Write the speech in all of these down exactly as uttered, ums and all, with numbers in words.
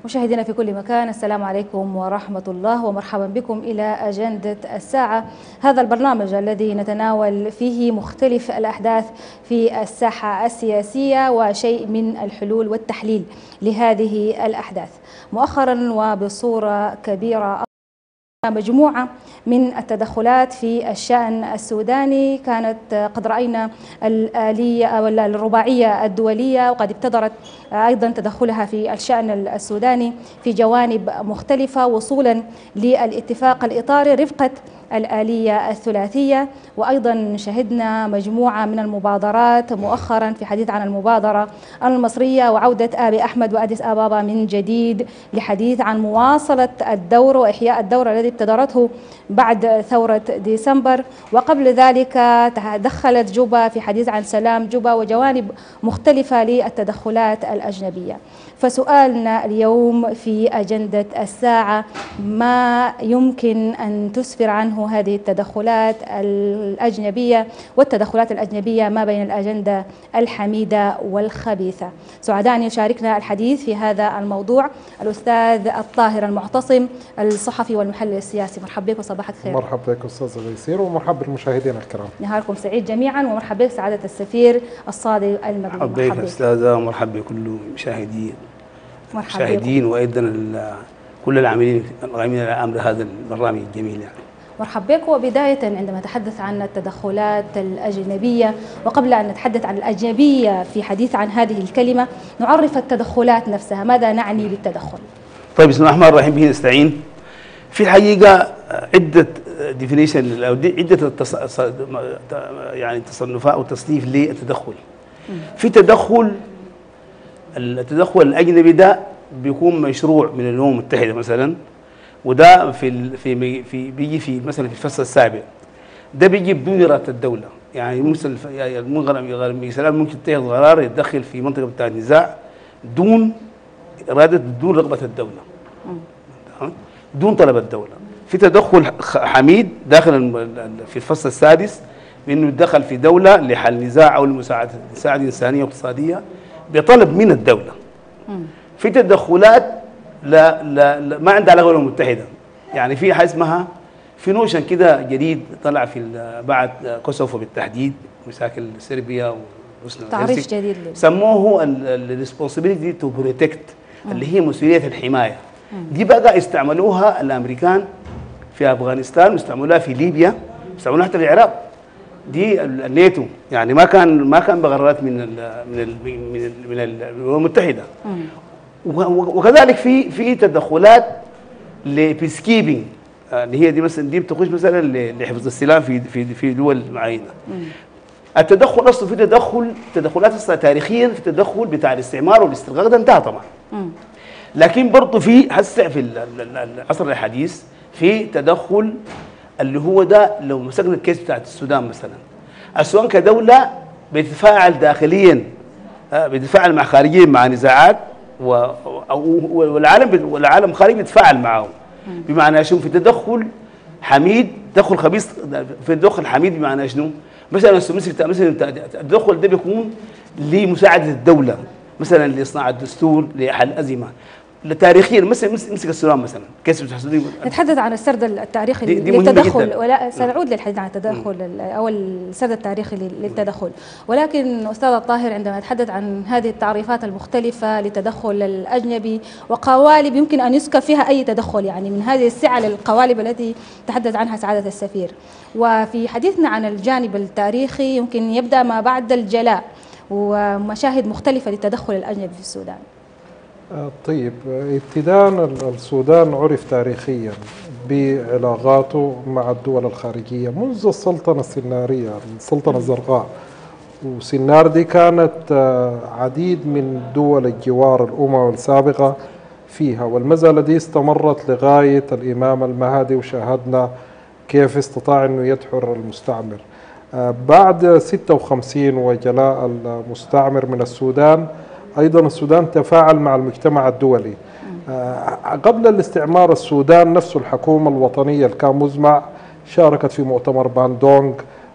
مشاهدينا في كل مكان، السلام عليكم ورحمة الله ومرحبا بكم إلى أجندة الساعة، هذا البرنامج الذي نتناول فيه مختلف الأحداث في الساحة السياسية وشيء من الحلول والتحليل لهذه الأحداث. مؤخرا وبصورة كبيرة مجموعة من التدخلات في الشأن السوداني كانت قد رأينا الآلية أو الرباعية الدولية، وقد ابتدرت أيضا تدخلها في الشأن السوداني في جوانب مختلفة وصولا للاتفاق الإطاري رفقة الآلية الثلاثية. وأيضا شهدنا مجموعة من المبادرات مؤخرا في حديث عن المبادرة المصرية وعودة آبي أحمد وأديس أبابا من جديد لحديث عن مواصلة الدور وإحياء الدور الذي ابتدرته بعد ثورة ديسمبر. وقبل ذلك تدخلت جوبا في حديث عن سلام جوبا وجوانب مختلفة للتدخلات الأجنبية. فسؤالنا اليوم في أجندة الساعة: ما يمكن أن تسفر عنه هذه التدخلات الأجنبية والتدخلات الأجنبية ما بين الأجندة الحميدة والخبيثة؟ سعداء أن يشاركنا الحديث في هذا الموضوع الأستاذ الطاهر المعتصم، الصحفي والمحلل السياسي. مرحبا بك وصباحك خير. مرحبا بك أستاذ غيسير ومرحبا بالمشاهدين الكرام. نهاركم سعيد جميعا، ومرحبا بك سعادة السفير الصادق المدني. مرحبا بك أستاذة، ومرحبا بكل مشاهدين مشاهدين وأيضا كل العاملين القائمين على أمر هذا البرنامج الجميل يعني. مرحبا بك. وبداية عندما نتحدث عن التدخلات الأجنبية، وقبل أن نتحدث عن الأجنبية في حديث عن هذه الكلمة نعرف التدخلات نفسها، ماذا نعني بالتدخل؟ طيب، بسم الله الرحمن الرحيم، به نستعين. في الحقيقة عدة ديفينيشن أو عدة التص... يعني تصنفات أو تصنيف للتدخل. في تدخل التدخل الأجنبي ده بيكون مشروع من الأمم المتحدة مثلا، وده في في في بيجي في مثلا في الفصل السابع، ده بيجي بدون إرادة الدولة. يعني مثلا مثلا ممكن يتخذ قرار يتدخل في منطقة بتاع النزاع دون إرادة دون رغبة الدولة، دون طلب الدولة. في تدخل حميد داخل في الفصل السادس بأنه يتدخل في دولة لحل نزاع أو لمساعدة مساعدة إنسانية واقتصادية بطلب من الدولة. في تدخلات لا لا, لا ما عندها علاقة بالأمم المتحدة، يعني في حاجة اسمها في نوشن كده جديد طلع في بعد كوسوفو بالتحديد، مشاكل صربيا وبوسنيا تعريف جديد سموه الريسبونسبيلتي تو بروتكت، اللي هي مسؤولية الحماية. دي بقى استعملوها الأمريكان في أفغانستان، واستعملوها في ليبيا، واستعملوها حتى في العراق. دي الناتو يعني ما كان ما كان بقرارات من ال من ال من ال من الامم المتحده. وكذلك في في تدخلات لبيس كيبنج، اللي هي دي مثلا دي بتخش مثلا لحفظ السلام في في في دول معينه. التدخل اصلا في تدخل تدخلات اصلا تاريخيا في التدخل بتاع الاستعمار والاسترقاق ده انتهى طبعا. لكن برضه في هسه في العصر الحديث في تدخل اللي هو ده. لو مسكنا الكيس بتاعت السودان مثلا، السودان كدولة بتتفاعل داخليا، بتتفاعل مع خارجيا مع نزاعات، والعالم والعالم الخارجي بيتفاعل معه. بمعنى شنو؟ في تدخل حميد، تدخل خبيث. في تدخل حميد بمعنى شنو؟ مثلا مثلا التدخل ده بيكون لمساعدة الدولة، مثلا لإصلاح الدستور، لحل أزمة. تاريخيا مثلا امسك السودان مثلا كيس بتحسدين. نتحدث عن السرد التاريخي للتدخل، ولا سنعود للحديث عن التدخل او السرد التاريخي للتدخل. ولكن استاذ الطاهر، عندما نتحدث عن هذه التعريفات المختلفه للتدخل الاجنبي وقوالب يمكن ان يسكب فيها اي تدخل، يعني من هذه السعه للقوالب التي تحدث عنها سعاده السفير، وفي حديثنا عن الجانب التاريخي يمكن يبدا ما بعد الجلاء ومشاهد مختلفه للتدخل الاجنبي في السودان. طيب، ابتداء السودان عرف تاريخيا بعلاقاته مع الدول الخارجية منذ السلطنة السنارية، السلطنة الزرقاء. وسنار دي كانت عديد من دول الجوار الأمم السابقة فيها، والمسألة دي استمرت لغاية الإمام المهدي، وشاهدنا كيف استطاع أنه يدحر المستعمر. بعد ستة وخمسين وجلاء المستعمر من السودان، أيضا السودان تفاعل مع المجتمع الدولي. قبل الاستعمار السودان نفسه الحكومة الوطنية اللي كان مزمع شاركت في مؤتمر باندونغ،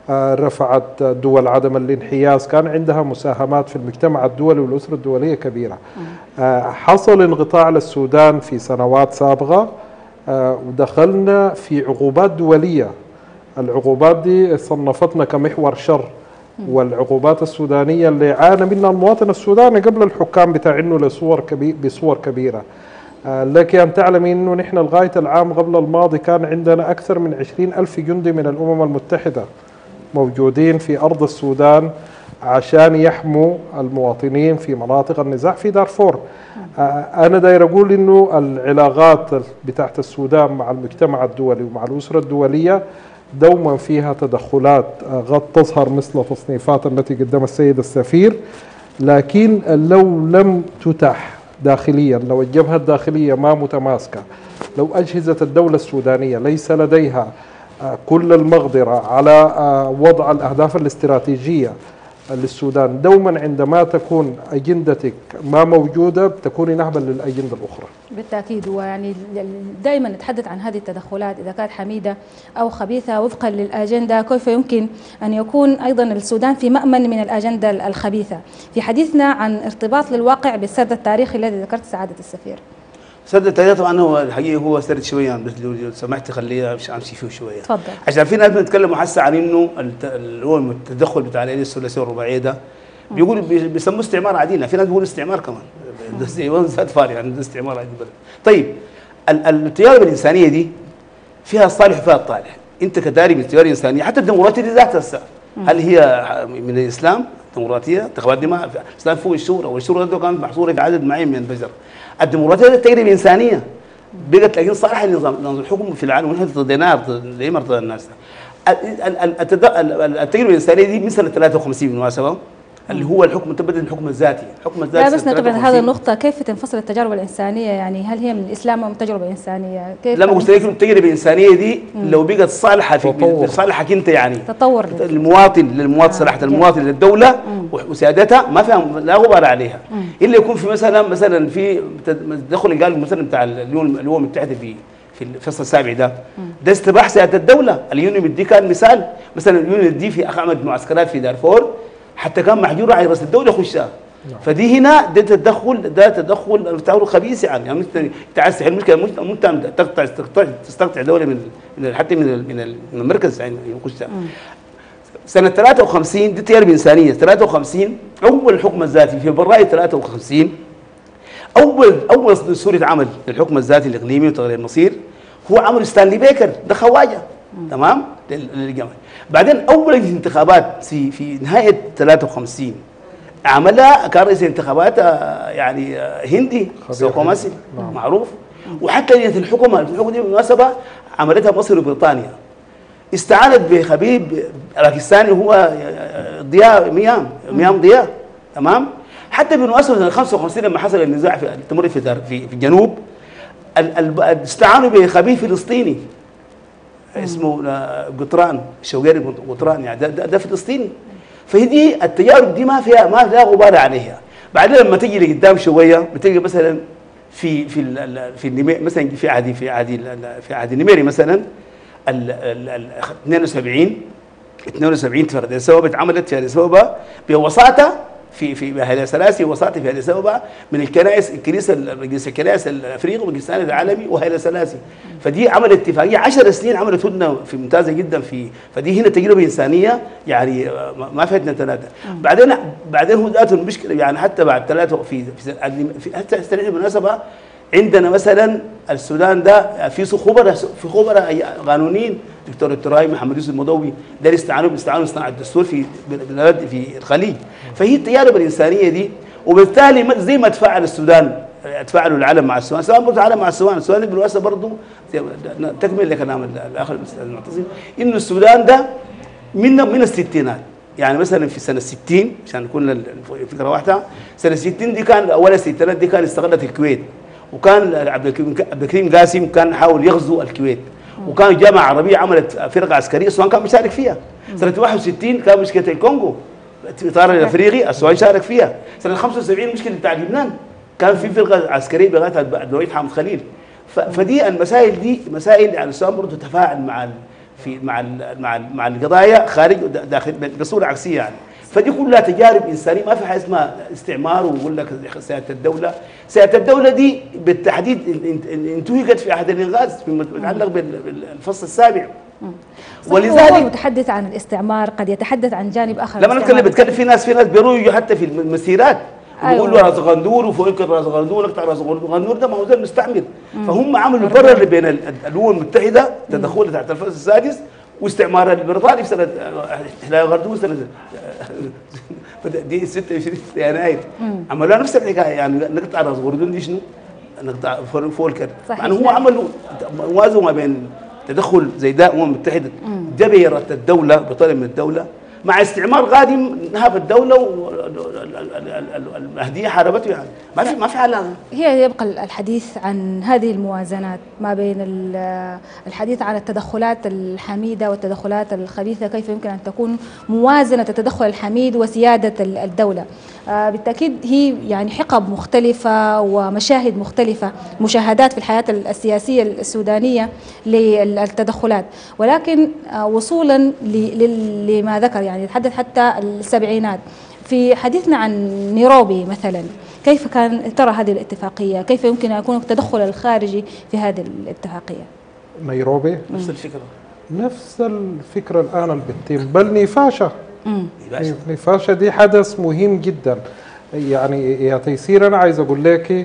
رفعت دول عدم الانحياز، كان عندها مساهمات في المجتمع الدولي والأسرة الدولية كبيرة. حصل انقطاع للسودان في سنوات سابقة ودخلنا في عقوبات دولية. العقوبات دي صنفتنا كمحور شر، والعقوبات السودانية اللي عانى منها المواطن السوداني قبل الحكام بتاعينه لصور كبير بصور كبيرة. لك أن تعلمي أنه نحن لغاية العام قبل الماضي كان عندنا أكثر من عشرين ألف جندي من الأمم المتحدة موجودين في أرض السودان عشان يحموا المواطنين في مناطق النزاع في دارفور. أنا داير أقول أنه العلاقات بتاعت السودان مع المجتمع الدولي ومع الأسرة الدولية دوما فيها تدخلات قد تظهر مثل تصنيفات التي قدم السيد السفير، لكن لو لم تتح داخليا، لو الجبهة الداخلية ما متماسكة، لو أجهزة الدولة السودانية ليس لديها كل المقدرة على وضع الأهداف الاستراتيجية للسودان، دوما عندما تكون أجندتك ما موجودة بتكوني نهبا للأجندة الأخرى. بالتأكيد، ويعني دائما نتحدث عن هذه التدخلات إذا كانت حميدة أو خبيثة وفقا للأجندة، كيف يمكن أن يكون أيضا السودان في مأمن من الأجندة الخبيثة. في حديثنا عن ارتباط للواقع بالسرد التاريخي الذي ذكرت سعادة السفير. سرد التاريخ طبعا هو الحقيقه هو سرد شويه، بس لو سمحت خليها امشي فيه شويه. تفضل. عشان في ناس بنتكلموا هسه عن انه اللي هو التدخل بتاع الاليه الثلاثيه والرباعيه ده بيقولوا بيسموه استعمار عديل، في ناس بيقولوا استعمار كمان. ده زاد فارغ يعني ده استعمار عديل. طيب التجارب الانسانيه دي فيها الصالح وفيها الطالح. انت كداري من التجارب الانسانيه حتى الديمقراطيه دي ذاتها هل هي من الاسلام؟ الديمقراطيه انتخابات دي ما الاسلام فوق الشورى، والشورى ده كانت محصوره في عدد معين من البشر. الديمقراطيه دي تجربه انسانيه بقت لكن صالحه لنظام الحكم في العالم، ونحن ارتضيناها ليه ما ارتضى الناس. التجربه الانسانيه دي من سنه ثلاثة وخمسين بالمناسبه اللي هو الحكم تبدل الحكم الذاتي، الحكم الذاتي. لا بس نتبع هذه النقطة، كيف تنفصل التجارب الإنسانية؟ يعني هل هي من الإسلام أم تجربة إنسانية؟ كيف لما قلت لك التجربة الإنسانية دي مم. لو بقت صالحة في صالحك أنت يعني تطور المواطن للمواطن، صلاحة آه. المواطن للدولة وسيادتها ما فيها لا غبار عليها، مم. إلا يكون في مثلا مثلا في تدخل قال مثلا بتاع الأمم المتحدة في في الفصل السابع ده مم. ده استباح سيادة الدولة. اليونيو دي كان مثال، مثلا اليونيو دي في عملت معسكرات في دارفور حتى كان محجور على رأس الدولة يخشها. فدي هنا ده تدخل ده تدخل بتاعه خبيث يعني، يعني انت عايز تحل مشكله انت تقطع تستقطع دوله من حتى من من المركز يعني يخشها. سنه ثلاثة وخمسين دي تجارب انسانيه. ثلاثة وخمسين اول الحكم الذاتي في فبراير ثلاثة وخمسين اول اول صوره عمل للحكم الذاتي الاقليمي وتغيير المصير هو عمل ستانلي بيكر، ده خواجه تمام للجامعه. بعدين اول انتخابات في في نهايه ثلاثة وخمسين عملها كان رئيس الانتخابات يعني هندي سوكوماسي معروف. وحتى لجنه الحكومه الحكومه دي بالمناسبه عملتها مصر وبريطانيا، استعانت بخبيب باكستاني هو ضياء ميام ميام ضياء تمام. حتى بالمناسبه سنه خمسة وخمسين لما حصل النزاع في التمرد في في, في الجنوب استعانوا بخبيب فلسطيني اسمه قطران شوقيري قطران يعني ده, ده, ده فلسطيني. فهي دي التجارب دي ما فيها ما فيها غبار عليها. بعدين لما تجي لقدام شويه بتلقى مثلا في في ال في النميري مثلا في عهد في عهد في عهد النميري مثلا ال اثنين وسبعين اثنين وسبعين في اديس ابابا اتعملت في اديس ابابا بوساطه في في هيلا سلاسي وساطه في اديس ابابا من الكنائس الكنيسه مجلس الكنائس الافريقي والمجلس العالمي وهيلا سلاسي. فدي عملت اتفاقيه عشر سنين عملت هدنه في ممتازه جدا في فدي هنا تجربه انسانيه يعني ما فيها اثنين ثلاثه. بعدين بعدين هو ذاته المشكله يعني حتى بعد ثلاثه في في حتى بالمناسبه عندنا مثلا السودان ده في خبراء في خبراء قانونيين دكتور التراي محمد يوسف المضوي ده استعانوا باستعانوا صناعه الدستور في في الخليج. فهي التجارب الانسانيه دي وبالتالي زي ما تفاعل السودان تفاعلوا العالم مع السودان، السودان برضه العالم مع السودان، السودان بالمناسبه برضه تكمل لكلام الاخ المعتصم انه السودان ده من من الستينات يعني مثلا في سنه ستين عشان نكون الفكره واحده، سنه ستين دي كان اول الستينات دي كان استغلت الكويت، وكان عبد الكريم قاسم كان حاول يغزو الكويت، وكان الجامعه العربيه عملت فرقه عسكريه السودان كان مشارك فيها. سنه واحد وستين كان مشكله الكونغو الاطار الافريقي السودان شارك فيها. سنه خمسة وسبعين مشكله بتاع لبنان كان في فرقه عسكريه بغايه الرئيس حامد خليل. فدي المسائل دي مسائل يعني السودان برضه تفاعل مع في مع ال مع ال مع القضايا خارج داخل بصوره عكسيه يعني. فدي كلها تجارب انسانيه، ما في حاجه اسمها استعمار ويقول لك سياده الدوله. سياده الدوله دي بالتحديد انتهكت في عهد الانغاز فيما يتعلق بالفصل السابع. ولذلك هو متحدث عن الاستعمار قد يتحدث عن جانب اخر. لما نتكلم بتكلم في ناس في ناس بيروجوا حتى في المسيرات بيقولوا أيوة. راس غندور وفوق راس غندور نقطع راس غندور، ده ما هو زي المستعمر. فهم عملوا برر بين الامم المتحده تدخلها تحت الفصل السادس واستعمار البريطاني في سنه احتلال غندور سنه دي ستة وعشرين يناير عملوا نفس الحكايه يعني نقطع راس غندور دي شنو؟ نقطع فولكر. يعني هو عملوا وازوا ما بين تدخل زي ده الامم المتحده جبرت الدوله بطلب من الدوله مع استعمار قادم نهب الدوله والمهديه حاربته يعني ما في ما في علاقه. هي يبقى الحديث عن هذه الموازنات ما بين الحديث عن التدخلات الحميده والتدخلات الخبيثه، كيف يمكن ان تكون موازنه التدخل الحميد وسياده الدوله. بالتاكيد هي يعني حقب مختلفه ومشاهد مختلفه، مشاهدات في الحياه السياسيه السودانيه للتدخلات، ولكن وصولا لما ذكر يعني يتحدث حتى السبعينات. في حديثنا عن نيروبي مثلا، كيف كان ترى هذه الاتفاقيه؟ كيف يمكن ان يكون التدخل الخارجي في هذه الاتفاقيه؟ نيروبي نفس الفكره نفس الفكره الان اللي بتتم، بل نيفاشا نيفاشا دي حدث مهم جدا. يعني يا تيسير انا عايز اقول لك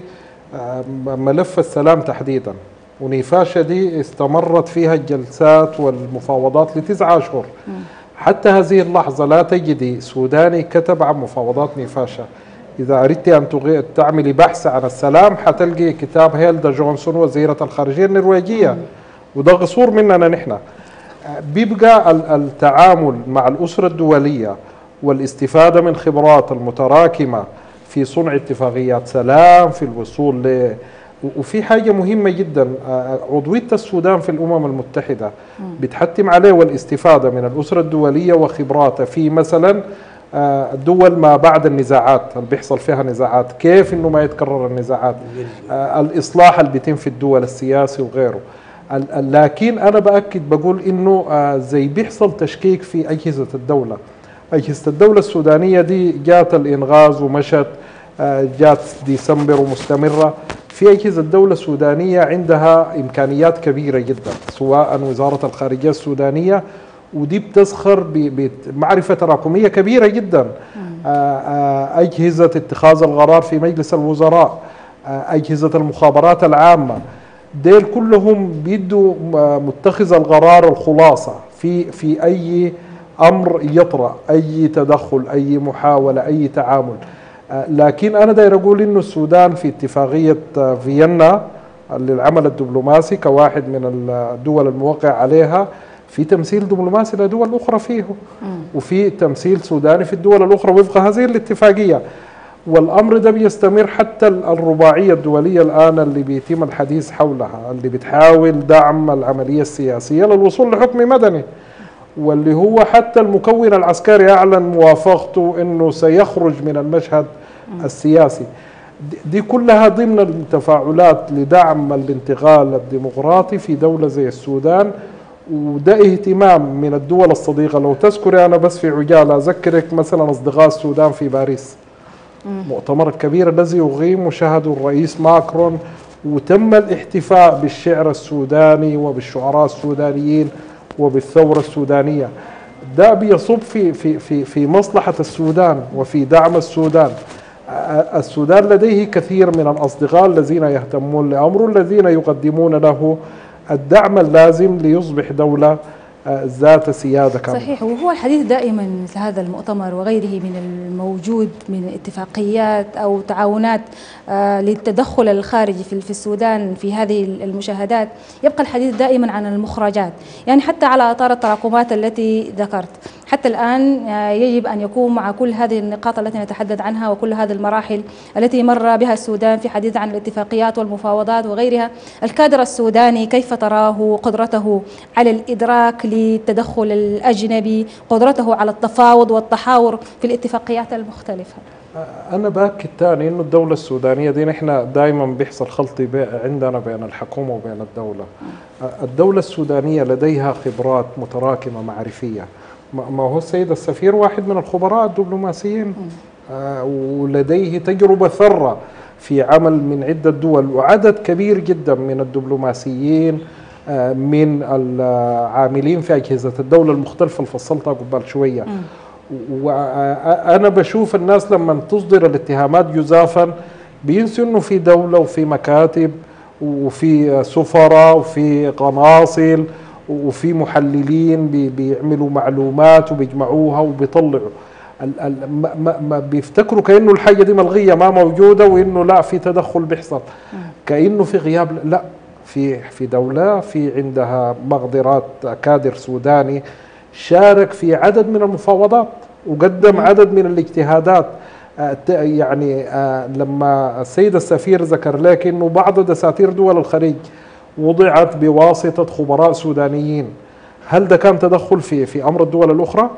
ملف السلام تحديدا، ونيفاشا دي استمرت فيها الجلسات والمفاوضات لتسعة اشهر. حتى هذه اللحظة لا تجدي سوداني كتب عن مفاوضات نيفاشا. إذا أردت أن تعملي بحث عن السلام حتلقي كتاب هيلدا جونسون وزيرة الخارجية النرويجية، وده قصور مننا نحن. بيبقى التعامل مع الأسرة الدولية والاستفادة من خبرات المتراكمة في صنع اتفاقيات سلام، في الوصول ل وفي حاجة مهمة جدا، عضوية السودان في الأمم المتحدة بتحتم عليه والاستفادة من الأسرة الدولية وخبراتها في مثلا الدول ما بعد النزاعات اللي بيحصل فيها نزاعات، كيف إنه ما يتكرر النزاعات، الإصلاح اللي بيتم في الدول السياسي وغيره. لكن أنا بأكد بقول إنه زي بيحصل تشكيك في أجهزة الدولة. أجهزة الدولة السودانية دي جات الإنغاز ومشت، جات ديسمبر ومستمرة. في أجهزة الدولة السودانية عندها إمكانيات كبيرة جدا، سواء وزارة الخارجية السودانية ودي بتزخر بمعرفة تراكمية كبيرة جدا، أجهزة اتخاذ القرار في مجلس الوزراء، أجهزة المخابرات العامة، ديل كلهم بيدوا متخذ القرار الخلاصة في في أي أمر يطرأ، أي تدخل، أي محاولة، أي تعامل. لكن أنا داير أقول إنه السودان في اتفاقية فيينا للعمل الدبلوماسي كواحد من الدول الموقع عليها، في تمثيل دبلوماسي لدول أخرى فيه، وفي تمثيل سوداني في الدول الأخرى وفق هذه الاتفاقية. والأمر ده بيستمر حتى الرباعية الدولية الآن اللي بيتم الحديث حولها، اللي بتحاول دعم العملية السياسية للوصول لحكم مدني، واللي هو حتى المكون العسكري أعلن موافقته أنه سيخرج من المشهد السياسي. دي كلها ضمن التفاعلات لدعم الانتقال الديمقراطي في دولة زي السودان، وده اهتمام من الدول الصديقة. لو تذكري أنا بس في عجالة أذكرك مثلا أصدقاء السودان في باريس، مؤتمر الكبير الذي يقيم وشهده الرئيس ماكرون، وتم الاحتفاء بالشعر السوداني وبالشعراء السودانيين وبالثورة السودانية. ده بيصب في في في في مصلحة السودان وفي دعم السودان. السودان لديه كثير من الأصدقاء الذين يهتمون لأمره، الذين يقدمون له الدعم اللازم ليصبح دولة ذات سيادة كاملة. صحيح، وهو الحديث دائما مثل هذا المؤتمر وغيره من الموجود من اتفاقيات أو تعاونات للتدخل الخارجي في السودان في هذه المشاهدات، يبقى الحديث دائما عن المخرجات. يعني حتى على إطار التراكمات التي ذكرت حتى الآن يجب أن يكون مع كل هذه النقاط التي نتحدث عنها وكل هذه المراحل التي مر بها السودان في حديث عن الاتفاقيات والمفاوضات وغيرها، الكادر السوداني كيف تراه قدرته على الإدراك للتدخل الأجنبي، قدرته على التفاوض والتحاور في الاتفاقيات المختلفة؟ أنا بأكد تاني إنه الدولة السودانية دي نحن دائما بيحصل خلط عندنا بين الحكومة وبين الدولة. الدولة السودانية لديها خبرات متراكمة معرفية، ما هو السيد السفير واحد من الخبراء الدبلوماسيين ولديه تجربة ثرة في عمل من عدة دول، وعدد كبير جدا من الدبلوماسيين من العاملين في أجهزة الدولة المختلفة اللي فصلتها قبل شوية. وأنا بشوف الناس لما تصدر الاتهامات جزافا بينسوا إنه في دولة وفي مكاتب وفي سفراء وفي قناصل وفي محللين بيعملوا معلومات وبيجمعوها وبيطلعوا. ما, ما بيفتكروا كأنه الحاجة دي ملغية ما موجودة، وإنه لا في تدخل بيحصل، كأنه في غياب. لا، في في دولة في عندها مقدرات كادر سوداني شارك في عدد من المفاوضات وقدم عدد من الاجتهادات. يعني لما السيد السفير ذكر لك انه بعض دساتير دول الخليج وضعت بواسطة خبراء سودانيين، هل ده كان تدخل في في امر الدول الاخرى؟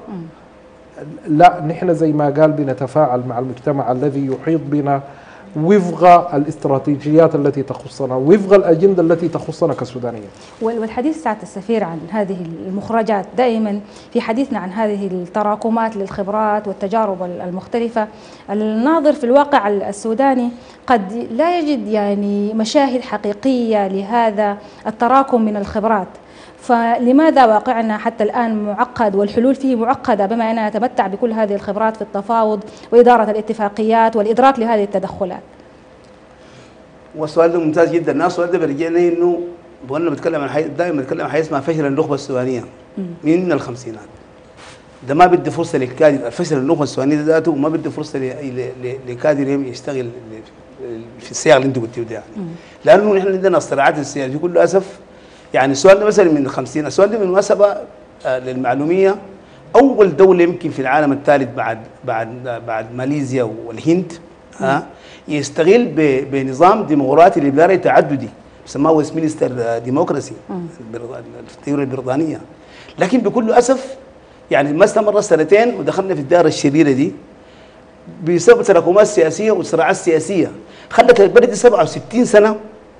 لا، نحن زي ما قال بنتفاعل مع المجتمع الذي يحيط بنا وفق الاستراتيجيات التي تخصنا، وفق الأجندة التي تخصنا كسودانيين. والحديث سعادة السفير عن هذه المخرجات، دائما في حديثنا عن هذه التراكمات للخبرات والتجارب المختلفة، الناظر في الواقع السوداني قد لا يجد يعني مشاهد حقيقية لهذا التراكم من الخبرات. فلماذا واقعنا حتى الآن معقد والحلول فيه معقدة، بما أننا نتمتع بكل هذه الخبرات في التفاوض وإدارة الاتفاقيات والإدراك لهذه التدخلات؟ والسؤال ده ممتاز جدا. الناس السؤال ده بيرجعنا إنه بقولنا بنتكلم عن حي... دائما بنتكلم عن حاجة اسمها فشل النخبة السودانية من الخمسينات. ده ما بدي فرصة للكادر، الفشل النخبة السودانية ذاته ما بدي فرصة لكادر يشتغل في السياق اللي أنت قلتيه ده يعني. لأنه نحن عندنا الصراعات السياسية بكل أسف. يعني السؤال ده مثلا من الخمسين، السؤال ده بالمناسبة للمعلومية أول دولة يمكن في العالم الثالث بعد بعد بعد ماليزيا والهند ها يستغل بنظام ديمقراطي ليبرالي تعددي بسموه ويستمنستر ديموكراسي الثيوري البريطانية. لكن بكل أسف يعني ما استمر سنتين ودخلنا في الدائرة الشريرة دي بسبب تراكمات سياسية وصراعات سياسية خلت البلد سبعة وستين سنة،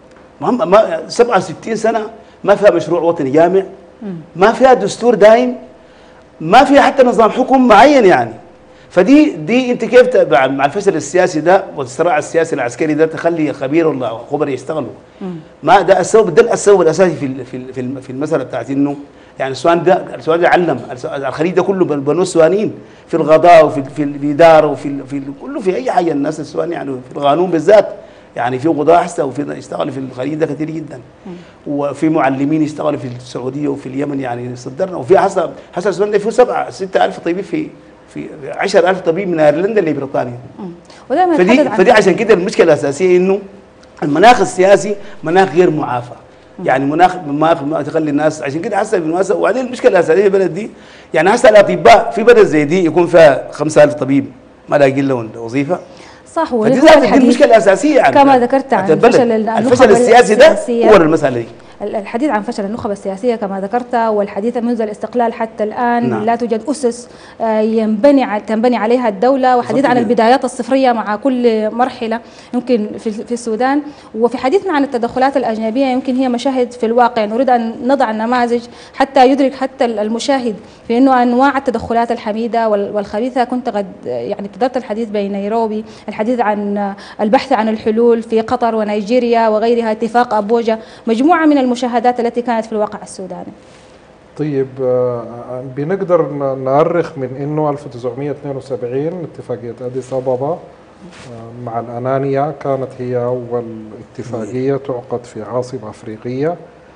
ما سبعة وستين سنة ما فيها مشروع وطني جامع، ما فيها دستور دائم، ما فيها حتى نظام حكم معين يعني. فدي دي انت كيف مع الفشل السياسي ده والصراع السياسي العسكري ده تخلي خبير ولا خبراء يشتغلوا؟ ما ده السبب، ده السبب الاساسي في في في المساله بتاعت انه يعني السودان ده السودان ده علم الخليج ده كله بنو السودانيين في القضاء وفي في الاداره وفي في كله في اي حاجه. الناس السودانيين يعني في القانون بالذات يعني في قضاة حتى وفي يشتغلوا في الخليج ده كثير جدا، وفي معلمين يشتغلوا في السعوديه وفي اليمن يعني صدرنا، وفي حسب حسب السودان ده فيه سبعة ستة ألف طبيب في في عشرة ألف طبيب من ايرلندا لبريطانيا. فدي فدي عشان كده المشكله الاساسيه انه المناخ السياسي مناخ غير معافى، يعني مناخ ما تخلي الناس عشان كده حسب بالمناسبه. وبعدين المشكله الاساسيه في البلد دي يعني هسه الاطباء في بلد زي دي يكون فيها خمسة آلاف طبيب ما لاقي لهم وظيفه. صح، ودي المشكله الاساسيه يعني كما ذكرت عن فشل الفشل السياسي ده هو المساله دي. الحديث عن فشل النخب السياسية كما ذكرت، والحديث منذ الاستقلال حتى الآن نعم. لا توجد أسس ينبني تنبني عليها الدولة، وحديث عن البدايات الصفرية مع كل مرحلة يمكن في في السودان. وفي حديثنا عن التدخلات الأجنبية يمكن هي مشاهد في الواقع، نريد أن نضع نماذج حتى يدرك حتى المشاهد في أنه أنواع التدخلات الحميدة والخبيثة. كنت قد يعني ابتدأت الحديث بين نيروبي، الحديث عن البحث عن الحلول في قطر ونيجيريا وغيرها، اتفاق أبوجا، مجموعة من المشاهدات التي كانت في الواقع السوداني. طيب بنقدر نؤرخ من انه ألف وتسعمئة واثنين وسبعين اتفاقية أديس أبابا مع الأنانيا كانت هي أول اتفاقية تعقد في عاصمة أفريقية،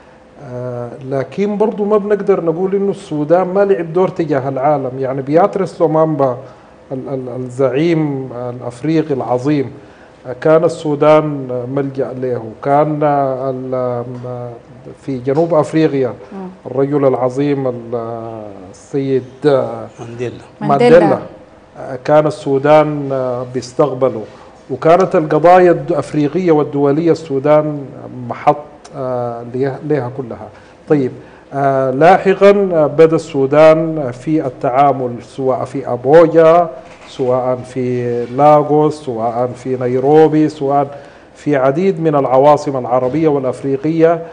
لكن برضو ما بنقدر نقول انه السودان ما لعب دور تجاه العالم. يعني بياتريس لومامبا الزعيم الأفريقي العظيم كان السودان ملجأ له، كان في جنوب أفريقيا الرجل العظيم السيد مانديلا مانديلا كان السودان بيستقبله، وكانت القضايا الأفريقية والدولية السودان محط لها كلها. طيب آه لاحقا بدأ السودان في التعامل سواء في أبوجا، سواء في لاغوس، سواء في نيروبي، سواء في عديد من العواصم العربية والأفريقية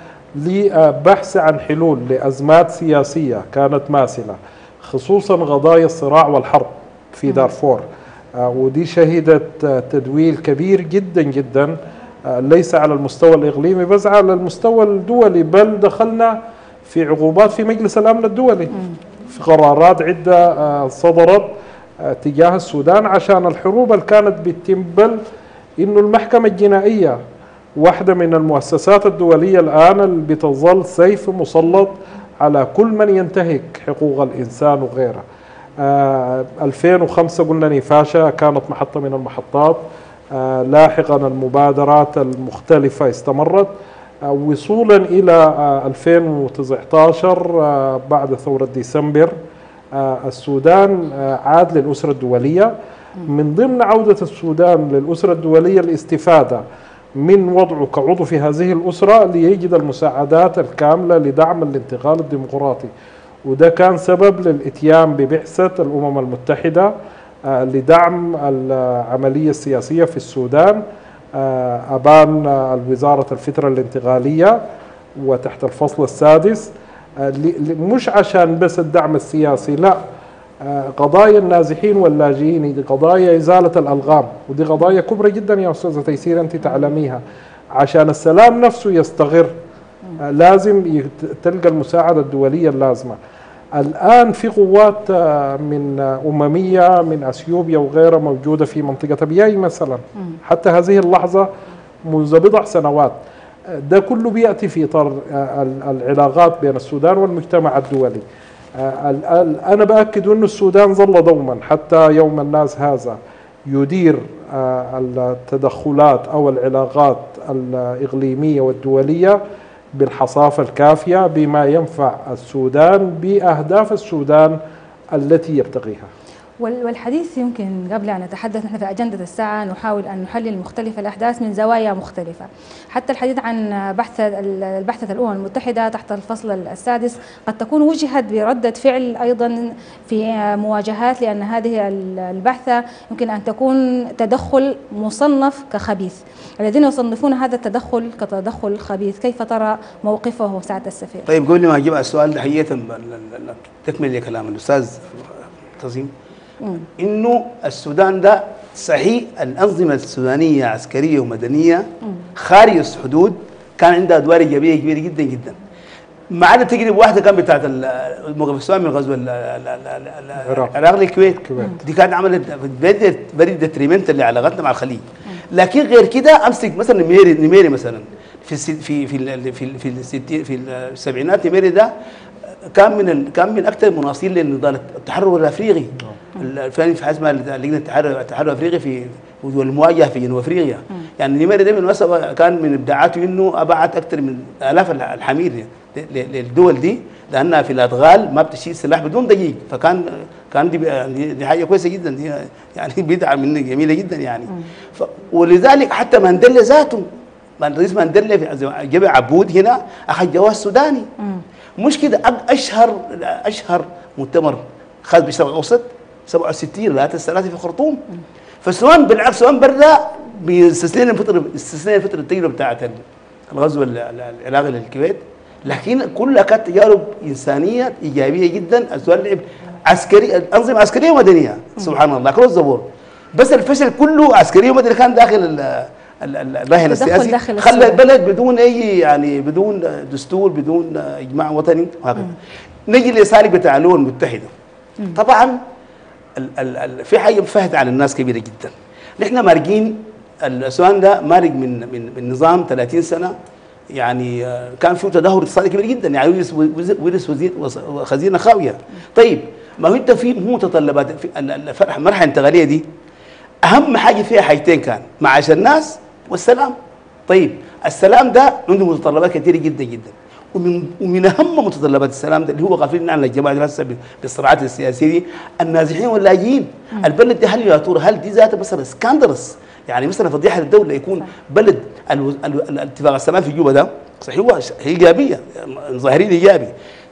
لبحث عن حلول لأزمات سياسية كانت ماثلة، خصوصا قضايا الصراع والحرب في دارفور. آه ودي شهدت آه تدويل كبير جدا جدا، آه ليس على المستوى الإقليمي بس على المستوى الدولي، بل دخلنا في عقوبات في مجلس الأمن الدولي، في قرارات عدة آه صدرت آه تجاه السودان عشان الحروب اللي كانت بتتم، بل إنه المحكمة الجنائية واحدة من المؤسسات الدولية الآن اللي بتظل سيف مسلط على كل من ينتهك حقوق الإنسان وغيرها. آه ألفين وخمسة قلنا نيفاشا كانت محطة من المحطات، آه لاحقا المبادرات المختلفة استمرت، آه وصولا إلى آه ألفين وتسعة عشر آه بعد ثورة ديسمبر آه السودان آه عاد للأسرة الدولية. من ضمن عودة السودان للأسرة الدولية الاستفادة من وضعه كعضو في هذه الأسرة ليجد المساعدات الكاملة لدعم الانتقال الديمقراطي، وده كان سبب للإتيان ببعثة الأمم المتحدة لدعم العملية السياسية في السودان. أبان وزارة الفترة الانتقالية وتحت الفصل السادس، مش عشان بس الدعم السياسي، لا، قضايا النازحين واللاجئين، دي قضايا إزالة الألغام، ودي قضايا كبرى جدا يا أستاذة تيسير أنت تعلميها. عشان السلام نفسه يستقر لازم تلقى المساعدة الدولية اللازمة. الآن في قوات من أممية من أثيوبيا وغيرها موجودة في منطقة أبياي مثلا حتى هذه اللحظة منذ بضع سنوات. ده كله بيأتي في إطار العلاقات بين السودان والمجتمع الدولي. أنا بأكد أن السودان ظل دوما حتى يوم الناس هذا يدير التدخلات أو العلاقات الإقليمية والدولية بالحصافة الكافية بما ينفع السودان بأهداف السودان التي يبتغيها. والحديث يمكن قبل أن نتحدث نحن في أجندة الساعة نحاول أن نحلل مختلف الأحداث من زوايا مختلفة، حتى الحديث عن بحث البحثة الأمم المتحدة تحت الفصل السادس قد تكون وجهت بردة فعل أيضا في مواجهات، لأن هذه البحثة يمكن أن تكون تدخل مصنف كخبيث. الذين يصنفون هذا التدخل كتدخل خبيث، كيف ترى موقفه سعادة السفير؟ طيب قبل ما أجيب السؤال ده حقيقة تكمل كلام الأستاذ تظيم إنه السودان ده صحيح الأنظمة السودانية عسكرية ومدنية خارج الحدود كان عندها أدوار إيجابية كبيرة جدا جدا، ما عدا تجربة واحدة كان بتاعت الموقف السوداني من غزو العراق للكويت، دي كانت عملت بريد ديتريمنت اللي علاقتنا مع الخليج. لكن غير كده أمسك مثلا نميري نميري مثلا في في في في في في السبعينات، نميري ده كان من كان من اكثر المناصرين للنضال التحرر الافريقي الفاني في حزمه لجنه التحرر التحرر الافريقي في والمواجهه في جنوب افريقيا. يعني نميري ده من كان من ابداعاته انه ابعت اكثر من الاف الحمير للدول دي، لانها في الادغال ما بتشيل سلاح بدون دقيق، فكان كان دي, دي حاجه كويسه جدا، دي يعني بدعه من جميله جدا يعني. ولذلك حتى مانديلا ذاته رئيس مانديلا جاب عبود هنا اخذ جواز سوداني. مش كده، اشهر اشهر مؤتمر خاص بالشرق الاوسط سبعة وستين لا الثلاثه في الخرطوم. فالسودان بالعكس السودان برا بيستسلم الفتره استسلم الفتره التجربه بتاعت الغزو العراقي للكويت، لكن كلها كانت تجارب انسانيه ايجابيه جدا. السودان لعب عسكري انظمه عسكريه ومدنيه سبحان الله كل الزبور، بس الفشل كله عسكري ومدني كان داخل الراهن السياسي، خلى البلد بدون اي يعني بدون دستور بدون اجماع وطني وهكذا. نجي للسالك بتاع الامم المتحده. طبعا ال ال ال في حاجه فهت على الناس كبيره جدا. نحن مارقين السودان ده مارق من من من نظام ثلاثين سنه، يعني كان فيه تدهور اقتصادي كبير جدا، يعني ورث وزير خزينه خاويه. طيب ما هو انت في متطلبات في المرحله الانتقاليه دي اهم حاجه فيها حاجتين كان معاش الناس والسلام. طيب السلام ده عنده متطلبات كثيره جدا جدا، ومن ومن اهم متطلبات السلام ده اللي هو غافلين عن الجماعه دي هسه بالصراعات السياسيه دي النازحين واللاجئين. البلد دي هل يا ترى هل دي ذاتها مثلا سكاندرس؟ يعني مثلا فضيحه للدوله يكون بلد الاتفاق السلام في جوبا ده صحيح هو ايجابيه ظاهرين ايجابي،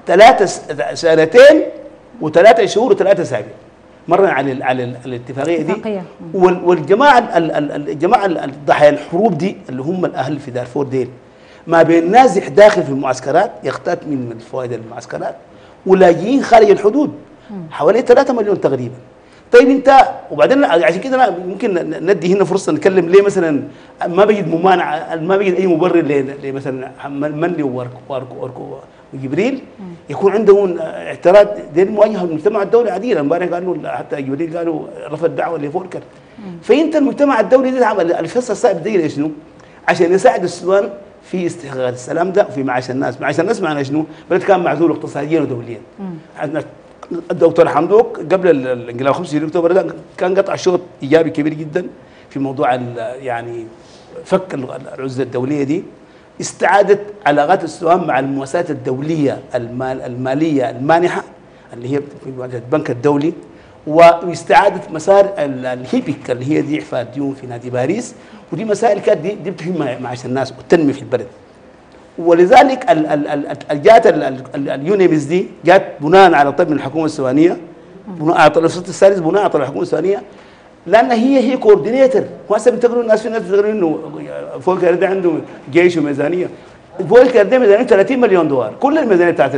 ثلاثة سنتين وثلاثة شهور وثلاثة أسابيع مرة على ال على ال الاتفاقية دي. والجماعة الجماعة الضحايا الحروب دي اللي هم الأهل في دارفور ديل ما بين نازح داخل في المعسكرات يقتات من الفوائد المعسكرات ولاجئين خارج الحدود حوالي ثلاثة مليون تقريبا. طيب انت وبعدين عشان كده ممكن ندي هنا فرصه نتكلم ليه مثلا ما بيجد ممانعه ما بيجد اي مبرر ليه مثلا منلي واركو واركو واركو وجبريل يكون عندهم اعتراض دي مواجهه المجتمع الدولي عديلا. امبارح قالوا حتى جبريل قالوا رفض دعوه لفولكر. فانت المجتمع الدولي ده عمل الفصل الصعب ده شنو؟ عشان يساعد السودان في استحقاق السلام ده وفي معاش الناس. معاش الناس معناه شنو؟ بلد كان معزول اقتصاديا ودوليا. الدكتور حمدوك قبل الانقلاب خمسة وعشرين اكتوبر ده كان قطع شوط ايجابي كبير جدا في موضوع يعني فك العزله الدوليه دي. استعادت علاقات السودان مع المؤسسات الدوليه المال الماليه المانحه اللي هي في البنك الدولي، واستعادت مسار الهيبك اللي هي دي اعفاء الديون في نادي باريس. ودي مسائل كانت دي, دي بتهم معاش الناس والتنميه في البلد. ولذلك جات اليونيمز دي جات بناء على طلب من الحكومه السودانيه، بناء على طلب السلطه السادس، بناء على طلب الحكومه السودانيه، لان هي هي كوردينيتور. وهسه بتقولوا الناس في ناس بتقولوا انه فولكر ده عنده جيش وميزانيه. فولكر ده ميزانيه ثلاثين مليون دولار، كل الميزانيه بتاعت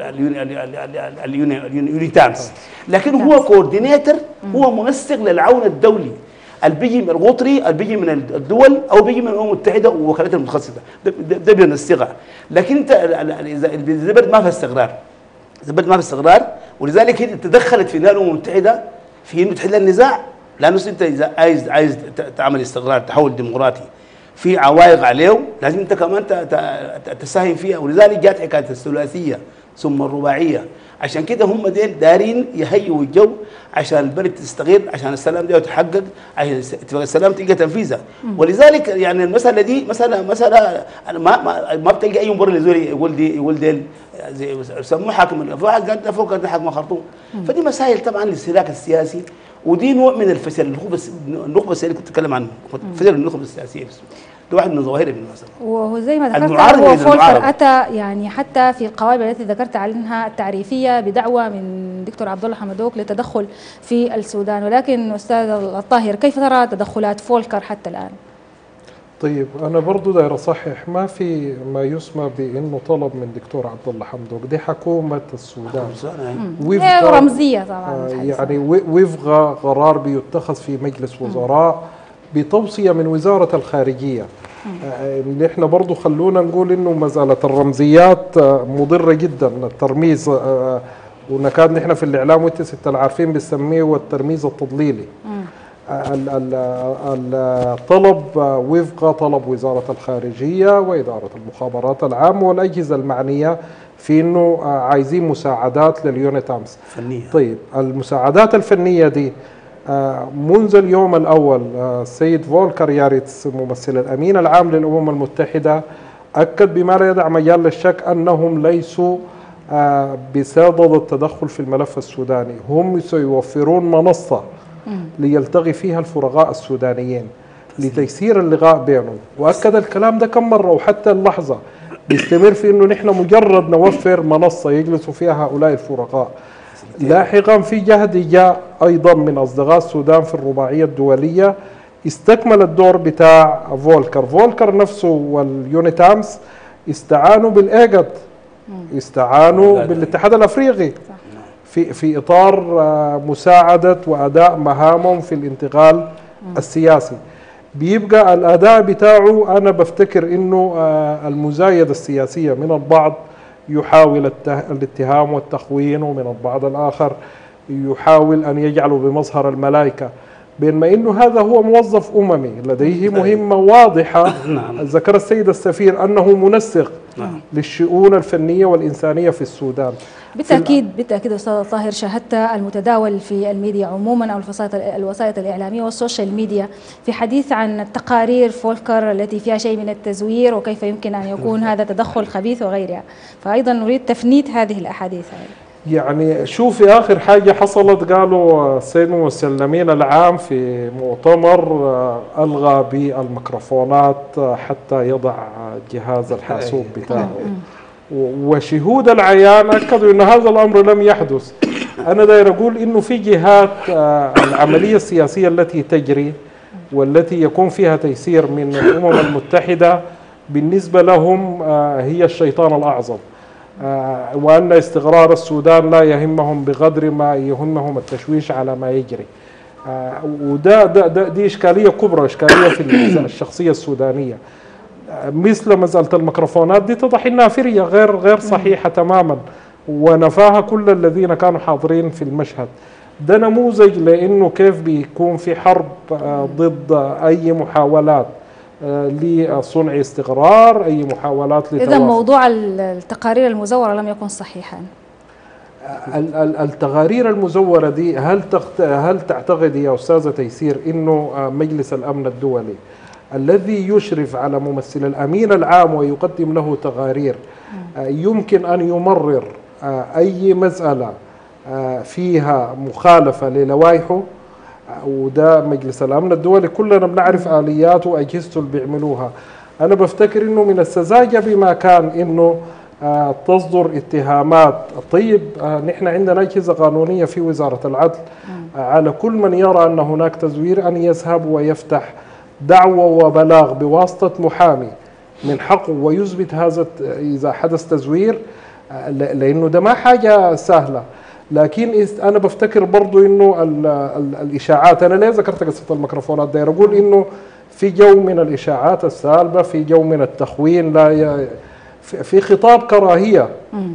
اليونيتامز، لكن هو كوردينيتور، هو منسق للعون الدولي اللي بيجي من الغطري، اللي بيجي من الدول او بيجي من الامم المتحده ووكالاتها المتخصصه. ده, ده, ده بينسقها. لكن انت اذا البلد ما في استقرار، اذا البلد ما في استقرار، ولذلك هي تدخلت في الامم المتحده في انه تحل النزاع. لانه انت اذا عايز عايز تعمل استقرار، تحول ديمقراطي في عوائق عليه، لازم انت كمان تساهم فيها. ولذلك جات حكايه الثلاثيه ثم الرباعيه. عشان كده هم ديل دارين يهيئوا الجو عشان البلد تستقر، عشان السلام ده يتحقق، عشان السلام تلقى تنفيذها. ولذلك يعني المساله دي مساله مساله ما ما, ما بتلقى اي مبرر لزول يقول دي يقول ديل يسموه حاكم، في واحد قال فوق قال حاكم خرطوم. فدي مسائل طبعا للاستهلاك السياسي، ودي نوع من الفشل. النخبه النخبه السياسيه اللي كنت اتكلم عنه، فشل النخبه السياسيه بس. ده واحد من ظواهر المسألة. وهو زي ما ذكرت هو فولكر أتى يعني حتى في القوائم التي ذكرت عنها التعريفية بدعوة من دكتور عبد الله حمدوك للتدخل في السودان. ولكن أستاذ الطاهر كيف ترى تدخلات فولكر حتى الآن؟ طيب أنا برضو داير أصحح، ما في ما يسمى بأنه طلب من دكتور عبد الله حمدوك، دي حكومة السودان وفق رمزية طبعا. يعني وفق قرار بيتخذ في مجلس وزراء بتوصية من وزارة الخارجية. اللي احنا برضو خلونا نقول انه مسألة الرمزيات مضرة جدا، الترميز، ونكاد نحن في الاعلام وانت ست العارفين بنسميه والترميز التضليلي. الطلب وفق طلب وزارة الخارجية وإدارة المخابرات العامة والأجهزة المعنية في انه عايزين مساعدات لليونيتامز فنية. طيب المساعدات الفنية دي منذ اليوم الأول السيد فولكر ياريتس ممثل الأمين العام للأمم المتحدة أكد بما لا يدع مجال للشك أنهم ليسوا بصدد التدخل في الملف السوداني، هم سيوفرون منصة ليلتقي فيها الفرغاء السودانيين لتيسير اللقاء بينهم. وأكد الكلام ده كم مرة وحتى اللحظة بيستمر في أنه نحن مجرد نوفر منصة يجلسوا فيها هؤلاء الفرغاء. لاحقا في جهد جاء ايضا من اصدقاء السودان في الرباعيه الدوليه استكمل الدور بتاع فولكر. فولكر نفسه واليونيتامز استعانوا بالايجاد، استعانوا بالاتحاد الافريقي في في اطار مساعده واداء مهامهم في الانتقال السياسي. بيبقى الاداء بتاعه انا بفتكر انه المزايده السياسيه من البعض يحاول الاتهام والتخوين، ومن البعض الآخر يحاول أن يجعله بمظهر الملائكة، بينما أنه هذا هو موظف أممي لديه مهمة واضحة. ذكر السيد السفير أنه منسق للشؤون الفنية والإنسانية في السودان. بالتأكيد بالتأكيد أستاذ طاهر، شاهدت المتداول في الميديا عموما أو الوسائط الإعلامية والسوشيال ميديا في حديث عن تقارير فولكر التي فيها شيء من التزوير وكيف يمكن أن يكون هذا تدخل خبيث وغيرها، فأيضا نريد تفنيد هذه الأحاديث. يعني شوفي آخر حاجة حصلت قالوا السيد ممثل الأمين العام في مؤتمر ألغى بالميكروفونات حتى يضع جهاز الحاسوب بتاعه. وشهود العيان أكدوا أن هذا الأمر لم يحدث. أنا داير أقول أنه في جهات العملية السياسية التي تجري والتي يكون فيها تيسير من الأمم المتحدة بالنسبة لهم هي الشيطان الأعظم، وأن استقرار السودان لا يهمهم بقدر ما يهمهم التشويش على ما يجري. وده ده ده دي إشكالية كبرى، إشكالية في الشخصية السودانية. مثل مسألة الميكروفونات دي تضح إنها فرية غير غير صحيحة تماما، ونفاها كل الذين كانوا حاضرين في المشهد. ده نموذج لأنه كيف بيكون في حرب ضد أي محاولات لصنع استقرار، أي محاولات لتوافق. إذا موضوع التقارير المزورة لم يكن صحيحا. التقارير المزورة دي هل هل تعتقد يا أستاذة تيسير إنه مجلس الأمن الدولي الذي يشرف على ممثل الأمين العام ويقدم له تقارير يمكن أن يمرر أي مسألة فيها مخالفة للوائحه؟ وده مجلس الأمن الدولي كلنا بنعرف آلياته وأجهزته اللي بيعملوها. أنا بفتكر إنه من السذاجة بما كان إنه تصدر اتهامات. طيب نحن عندنا أجهزة قانونية في وزارة العدل على كل من يرى أن هناك تزوير أن يذهب ويفتح دعوة وبلاغ بواسطة محامي من حقه ويثبت هذا إذا حدث تزوير، لأنه ده ما حاجة سهلة. لكن أنا بفتكر برضو إنه ال ال الإشاعات، أنا ليه ذكرت قصة الميكروفونات ده؟ أقول إنه في جو من الإشاعات السالبة، في جو من التخوين، لا ي... في خطاب كراهية،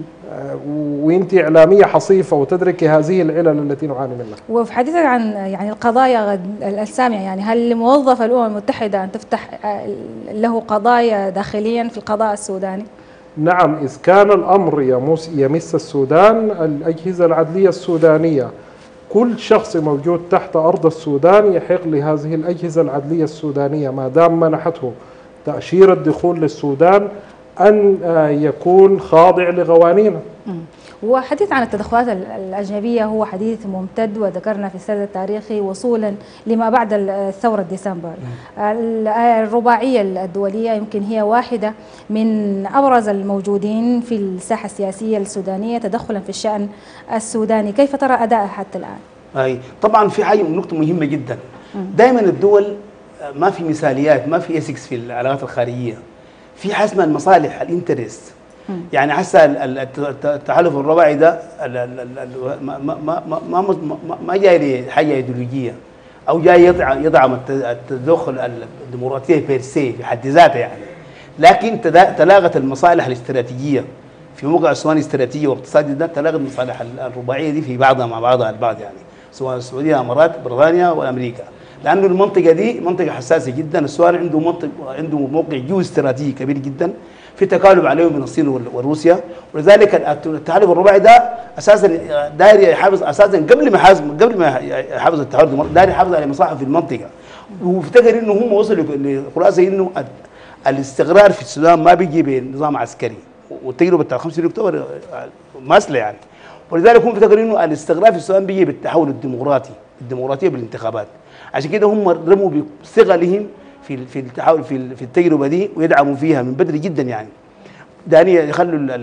وانت اعلاميه حصيفه وتدركي هذه العلل التي نعاني منها. وفي حديثك عن يعني القضايا الساميه، يعني هل لموظف الامم المتحده ان تفتح له قضايا داخليا في القضاء السوداني؟ نعم، اذا كان الامر يمس يمس السودان، الاجهزه العدليه السودانيه كل شخص موجود تحت ارض السودان يحق لهذه الاجهزه العدليه السودانيه ما دام منحته تاشيره الدخول للسودان أن يكون خاضع لقوانينه. وحديث عن التدخلات الأجنبية هو حديث ممتد، وذكرنا في السرد التاريخي وصولا لما بعد الثورة ديسمبر. الرباعية الدولية يمكن هي واحدة من أبرز الموجودين في الساحة السياسية السودانية تدخلا في الشأن السوداني، كيف ترى أداءها حتى الآن؟ أي طبعا في حاجة نقطة مهمة جدا، دائما الدول ما في مثاليات، ما في اسكس في العلاقات الخارجية، في حسم المصالح الانترست. يعني هسه التحالف الرباعي ده ما ما ما ما ما, ما جاي لحاجه ايديولوجيه او جاي يدعم يدعم التدخل الديمقراطيه بيرسي في حد ذاتها يعني، لكن تلاغت المصالح الاستراتيجيه في موقع السودان استراتيجي واقتصادي، ده تلاغت المصالح الرباعيه دي في بعضها مع بعضها البعض، يعني سواء السعوديه، الامارات، بريطانيا وامريكا، لانه المنطقه دي منطقه حساسه جدا. السودان عنده منطقه عنده موقع جو استراتيجي كبير جدا، في تكالب عليه من الصين وروسيا، ولذلك التحالف الرباعي ده اساسا داير يحافظ اساسا قبل ما يحافظ قبل ما يحافظ التحالف داير يحافظ على مصالحه في المنطقه، وافتكر انه هم وصلوا لخلاصه انه الاستقرار في السودان ما بيجي بنظام عسكري، والتجربه بتاع خمسة اكتوبر ماثله يعني، ولذلك هم افتكروا انه الاستقرار في السودان بيجي بالتحول الديمقراطي، الديمقراطيه بالانتخابات. عشان كده هم رموا بثقلهم في في التحول في في التجربه دي ويدعموا فيها من بدري جدا، يعني داني يخلوا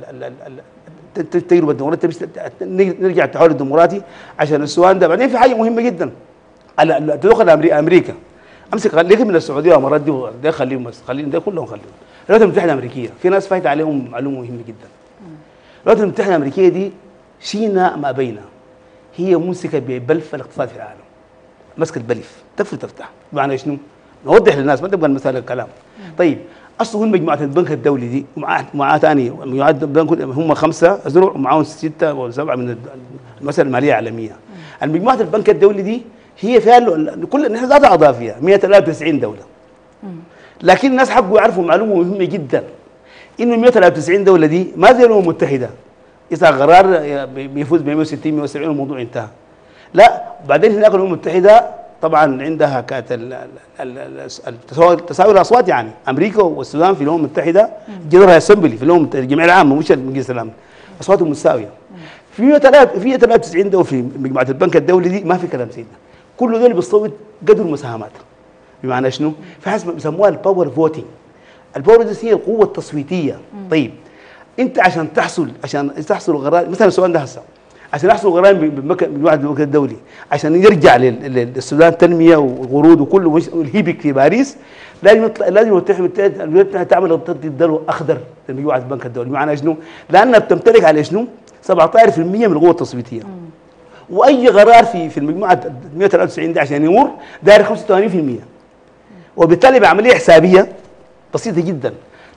التجربه الديمقراطيه نرجع التحول الديمقراطي عشان السودان ده. بعدين في حاجه مهمه جدا، التدخل امريكا، امسك خليك من السعوديه والامارات دي ده خليهم بس خليهم ده كلهم خليهم. الولايات المتحده الامريكيه في ناس فايت عليهم معلومه مهمه جدا. الولايات المتحده الامريكيه دي شينا ما بين، هي ممسكه ببلف الاقتصاد في العالم، مسكت بلف تفل تفتح، بمعنى شنو؟ نوضح للناس ما تبغى المثال الكلام. طيب اصلا مجموعه البنك الدولي دي ومعاه معاه ثاني مجموعات البنك هم خمسه ازرق ومعاهم سته او سبعه من المساله الماليه العالميه. المجموعه البنك الدولي دي هي فيها كل نحن ذاتها اعضاء فيها مئة وثلاثة وتسعين دوله. لكن الناس حبوا يعرفوا معلومه مهمه جدا، انه مئة وثلاثة وتسعين دوله دي ما زي الامم المتحده اذا قرار بيفوز ب مئة وستين مئة وسبعين الموضوع انتهى. لا، بعدين هناك الامم المتحده طبعا عندها كانت تساوي الاصوات، يعني امريكا والسودان في الامم المتحده جنرال اسمبلي في الامم الجمعيه العامه مش المجلس الامن، اصواتهم متساويه. في مئة وثلاثة وتسعين دوله في مجموعه البنك الدولي دي ما في كلام سيدنا، كل دول بيصوت قدر المساهمات. بمعنى شنو؟ في حسب بيسموها الباور فوتنج. الباور دي هي القوه التصويتيه. طيب انت عشان تحصل عشان تحصل غرائم مثلا السؤال ده هسه عشان يحصل غرائم بموعد البنك الدولي عشان يرجع للسودان تنميه وقروض وكل والهيبك في باريس لازم لازم الولايات تعمل الدلو اخضر لموعد البنك الدولي. بمعنى شنو؟ لانها بتمتلك على شنو؟ سبعة عشر بالمئة من القوه التصويتيه. واي قرار في في المجموعه مئة وثلاثة وتسعين دي عشان يمر داير خمسة وثمانين بالمئة وبالتالي بعمليه حسابيه بسيطه جدا.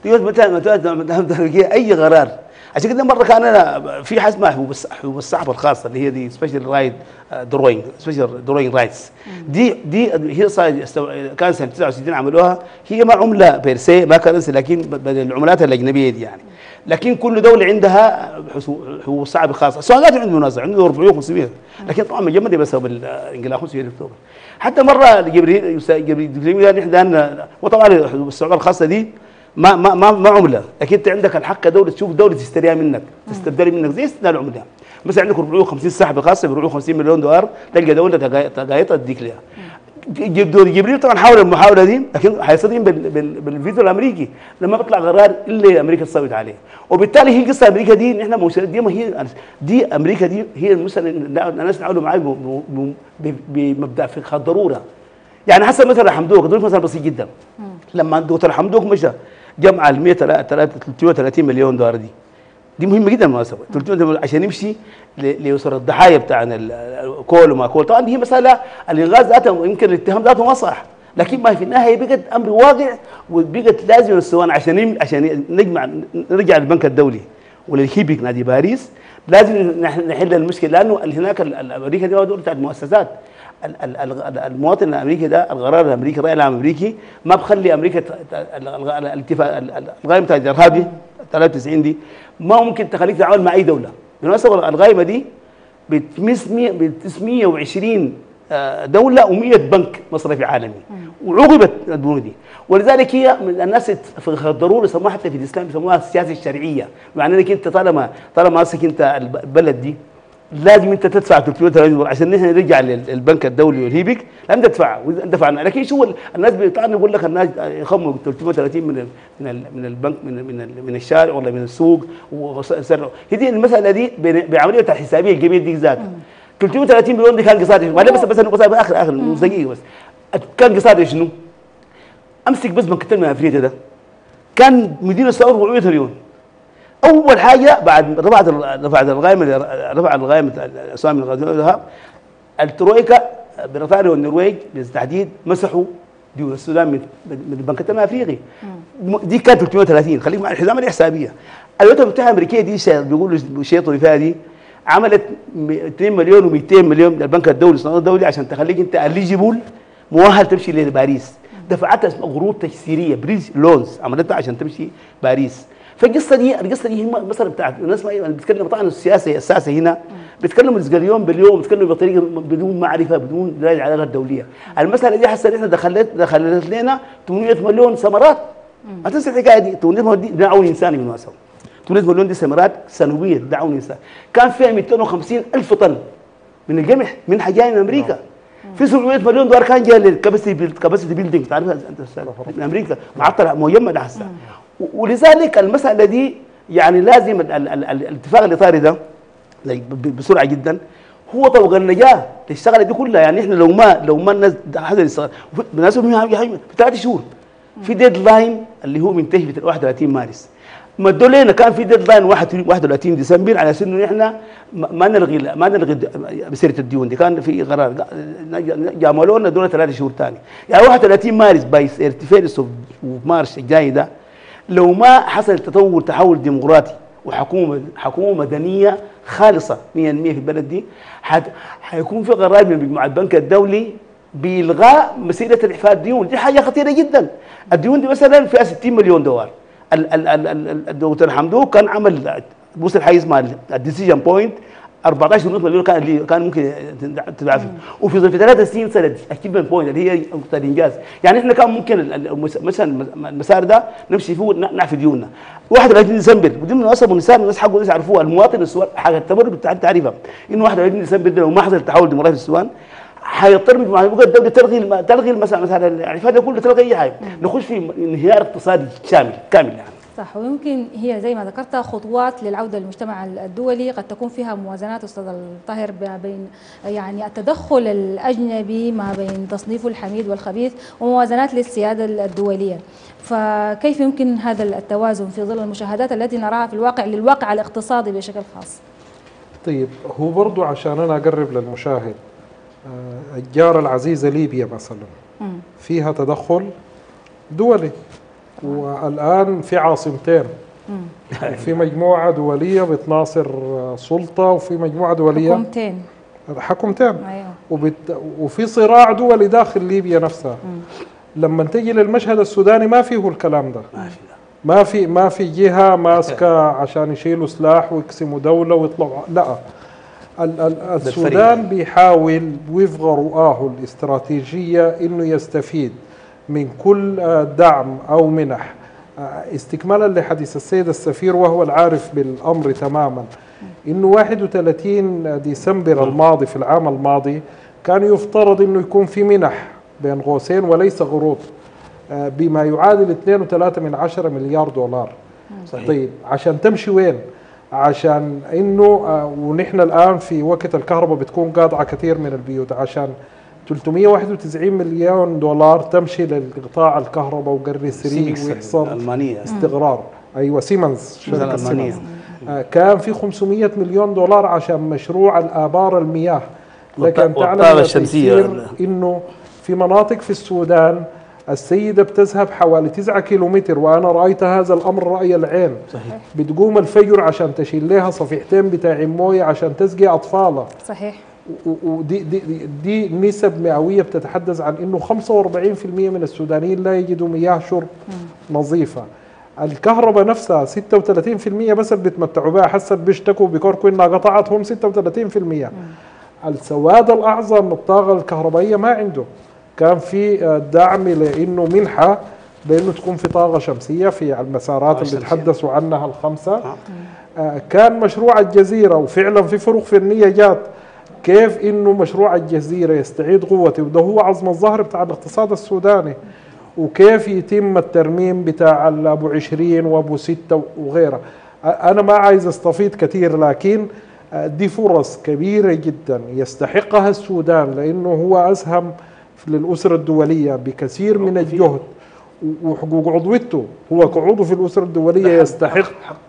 اي قرار عشان كده مره كان انا في حاجه اسمها حبوب حبوب السحب الخاصه اللي هي دي سبيشال رايت دروينج سبيشال دروينج رايتس دي دي هي كان سنه تسعة وستين عملوها. هي ما عمله بيرسي ما كرنسي لكن العملات الاجنبيه دي يعني. لكن كل دوله عندها حبوب السحب الخاصه. السودان عنده منازع عنده أربعمئة وخمسمئة لكن طبعا مجمد بسبب الانقلاب خمسة اكتوبر. حتى مره جبريل جبريل نحن وطبعا حبوب السحب الخاصه دي ما ما ما ما عمله، لكن انت عندك الحق دوله تشوف دوله تشتريها منك تستبدل منك زي استبدال العمله. مثلا عندك أربعمئة وخمسين سحبه خاصه ب أربعمئة وخمسين مليون دولار تلقى دوله تقايطها تديك لها. جبريل طبعا حاول المحاوله دي لكن حيصطدم بالفيتو الامريكي لما بيطلع قرار اللي امريكا تصوت عليه. وبالتالي هي قصه امريكا دي نحن دي ما هي دي امريكا دي هي مثلا الناس تعاملوا معي بمبدا في الضروره. يعني حسب مثلا حمدوك دول مثلا بسيط جدا. لما دكتور حمدوك مشى جمع ال مئة ثلاثة وثلاثين مليون دولار دي دي مهمه جدا بالمناسبه ثلاثمئة عشان يمشي ليوصل الضحايا بتاعنا الكول وما كول. طبعا دي مساله الانغاز ذاته يمكن الاتهام ذاته ما صح لكن ما في النهايه بقت امر واقع وبقت لازم السودان عشان عشان نجمع نرجع للبنك الدولي وللهيبك نادي باريس لازم نحل المشكله لانه هناك امريكا دي دوله بتاعت مؤسسات. المواطن الامريكي ده القرار الامريكي الراي العام الامريكي ما بخلي امريكا الاتفاق القائمه بتاعت الارهابي ثلاثة وتسعين دي ما ممكن تخليك تتعامل مع اي دوله. بالمناسبه القائمه دي ب تسعمئة وعشرين دوله و100 بنك مصرفي عالمي وعوقبت البنوك دي. ولذلك هي من الناس في الضروره يسموها حتى في الاسلام يسموها السياسه الشرعيه. معنى انك انت طالما طالما ماسك انت البلد دي لازم انت تدفع ثلاثمئة وثلاثين دولار عشان نحن نرجع للبنك الدولي والهيبك لازم تدفع دفعنا. لكن شو الناس بيطلعوا يقول لك الناس يخموا ثلاثمئة وثلاثين من من من البنك من من من الشارع ولا من السوق وسرعوا. هذه المساله دي بعمليه الحسابيه الجميل دي ذات ثلاثمئة وثلاثين مليون دي كان قصاد ما بس بس نقصها باخر اخر نص دقيقه بس كان قصاد شنو؟ امسك بس بنك التنميه الافريقيه ده كان مدير السعوديه أربعمئة مليون. اول حاجه بعد رفعت رفعت القائمه رفع القائمه الاسامي من الارهاب الترويكا بريطانيا والنرويج بالتحديد مسحوا ديون السودان من من البنك التنميه الافريقي. دي كانت ثلاثمئة وثلاثين خليك مع الحزام الحسابيه. الولايات المتحده الامريكيه دي بيقولوا شيء طريفه دي عملت اثنين مليون ومئتين مليون من البنك الدولي الصندوق الدولي عشان تخليك انت اليجيبل مؤهل تمشي لباريس. دفعتها قروض تيسيريه بريز لونز عملتها عشان تمشي باريس. فالقصه دي القصه دي هي مثلا بتاعت الناس ما بتتكلم طبعا السياسه الساسه هنا بيتكلموا اليوم باليوم بيتكلموا بطريقه بدون معرفه بدون درايه على الدوليه. المساله دي حسنا احنا دخلت دخلت لنا ثمانمئة مليون ثمرات. ما تنسى الحكايه دي ثمانمئة مليون دي دعوه انساني بالمناسبه. ثمانمئة مليون دي ثمرات سنويه دعوه انساني. كان فيها مئتين وخمسين ألف طن من القمح من حاجه من امريكا. في سبعمئة مليون دولار كان جاي للكباسيتي كباسيتي بيلدينج تعرفها انت من امريكا معطل مجمد هسه. ولذلك المساله دي يعني لازم الاتفاق الاطاري ده بسرعه جدا هو طوق النجاه للشغله دي كلها. يعني احنا لو ما لو ما الناس هذا بالنسبه في ثلاث شهور في ديد لاين اللي هو منتهي في واحد وثلاثين مارس. مدوا لنا كان في ديد لاين واحد وثلاثين ديسمبر على اساس انه احنا ما نلغي ما نلغي مسيره الديون دي. كان في قرار جاملوا لنا دول ثلاث شهور ثاني يعني واحد وثلاثين مارس بايس ارتفاع ومارس الجاي ده لو ما حصل تطور تحول ديمقراطي وحكومه حكومه مدنيه خالصه مئة بالمئة في البلد دي حيكون في قرار من مجموعه البنك الدولي بالغاء مسيره الاحفاد الديون. دي حاجه خطيره جدا. الديون دي مثلا فيها ستين مليون دولار. الدكتور حمدوك كان عمل وصل حيز مع الديسيجن بوينت أربعة عشر مليون كان اللي كان ممكن تدفع فيه. وفي ظرف ثلاث سنين سنه اتشيفمنت بوينت اللي هي نقطه الانجاز. يعني احنا كان ممكن مثلا المسار ده نمشي فيه نعفي ديوننا. واحد وثلاثين ديسمبر ودي من اصعب المسار الناس حقه الناس يعرفوها. المواطن السوداني حاجه التبرد بتاع تعريفها انه واحد وثلاثين ديسمبر ده لو ما حصل تحول ديمقراطي في السودان حيضطر الدوله تلغي تلغي مثلا مثلا يعني هذا كله تلغي اي حاجه نخش في انهيار اقتصادي شامل كامل يعني. صح، ويمكن هي زي ما ذكرت خطوات للعودة للمجتمع الدولي قد تكون فيها موازنات أستاذ الطاهر ما بين يعني التدخل الأجنبي ما بين تصنيف الحميد والخبيث وموازنات للسيادة الدولية. فكيف يمكن هذا التوازن في ظل المشاهدات التي نراها في الواقع للواقع الاقتصادي بشكل خاص؟ طيب هو برضو عشان أنا أقرب للمشاهد، الجارة العزيزة ليبيا مثلا فيها تدخل دولي، والآن في عاصمتين، في مجموعة دولية بتناصر سلطة وفي مجموعة دولية حكومتين حكومتين أيوه. وبت... وفي صراع دولي داخل ليبيا نفسها. مم. لما تجي للمشهد السوداني ما فيه الكلام ده، ما في ما في جهة ماسكة عشان يشيلوا سلاح ويقسموا دولة ويطلعوا، لا، ال ال السودان بيحاول وفق رؤاه الاستراتيجية انه يستفيد من كل دعم او منح، استكمالا لحديث السيد السفير وهو العارف بالامر تماما، انه واحد وثلاثين ديسمبر الماضي في العام الماضي كان يفترض انه يكون في منح بين قوسين وليس قروض بما يعادل اثنين فاصلة ثلاثة من عشرة مليار دولار. صحيح. طيب عشان تمشي وين؟ عشان انه ونحن الان في وقت الكهرباء بتكون قاطعه كثير من البيوت، عشان ثلاثمئة وواحد وتسعين مليون دولار تمشي للقطاع الكهرباء وقري سري ويحصل ألمانية استقرار. ايوه سيمنز شركه سيمنز. كان في خمسمئة مليون دولار عشان مشروع الآبار المياه، لكن تعلم الشمسية انه في مناطق في السودان السيدة بتذهب حوالي تسعة كيلومتر، وأنا رأيت هذا الأمر رأي العين. صحيح. بتقوم الفجر عشان تشيل لها صفيحتين بتاع موية عشان تسقي أطفالها. صحيح. ودي دي, دي, دي نسب مئوية بتتحدث عن إنه خمسة وأربعين بالمئة من السودانيين لا يجدوا مياه شرب م. نظيفة. الكهرباء نفسها ستة وثلاثين بالمئة بس اللي بيتمتعوا بها، حست بيشتكوا بكوركو إنها قطعتهم ستة وثلاثين بالمئة. م. السواد الأعظم الطاقة الكهربائية ما عنده. كان في دعم لانه منحه بانه تكون في طاقه شمسيه في المسارات اللي تحدثوا عنها الخمسه. آه كان مشروع الجزيره، وفعلا في فروق فنيه جات كيف انه مشروع الجزيره يستعيد قوته، وده هو عظم الظهر بتاع الاقتصاد السوداني، وكيف يتم الترميم بتاع ابو عشرين وابو ستة وغيرها. انا ما عايز استفيد كثير، لكن دي فرص كبيره جدا يستحقها السودان، لانه هو اسهم للأسرة الدولية بكثير من الجهد، وحقوق عضويته هو كعضو في الأسرة الدولية يستحق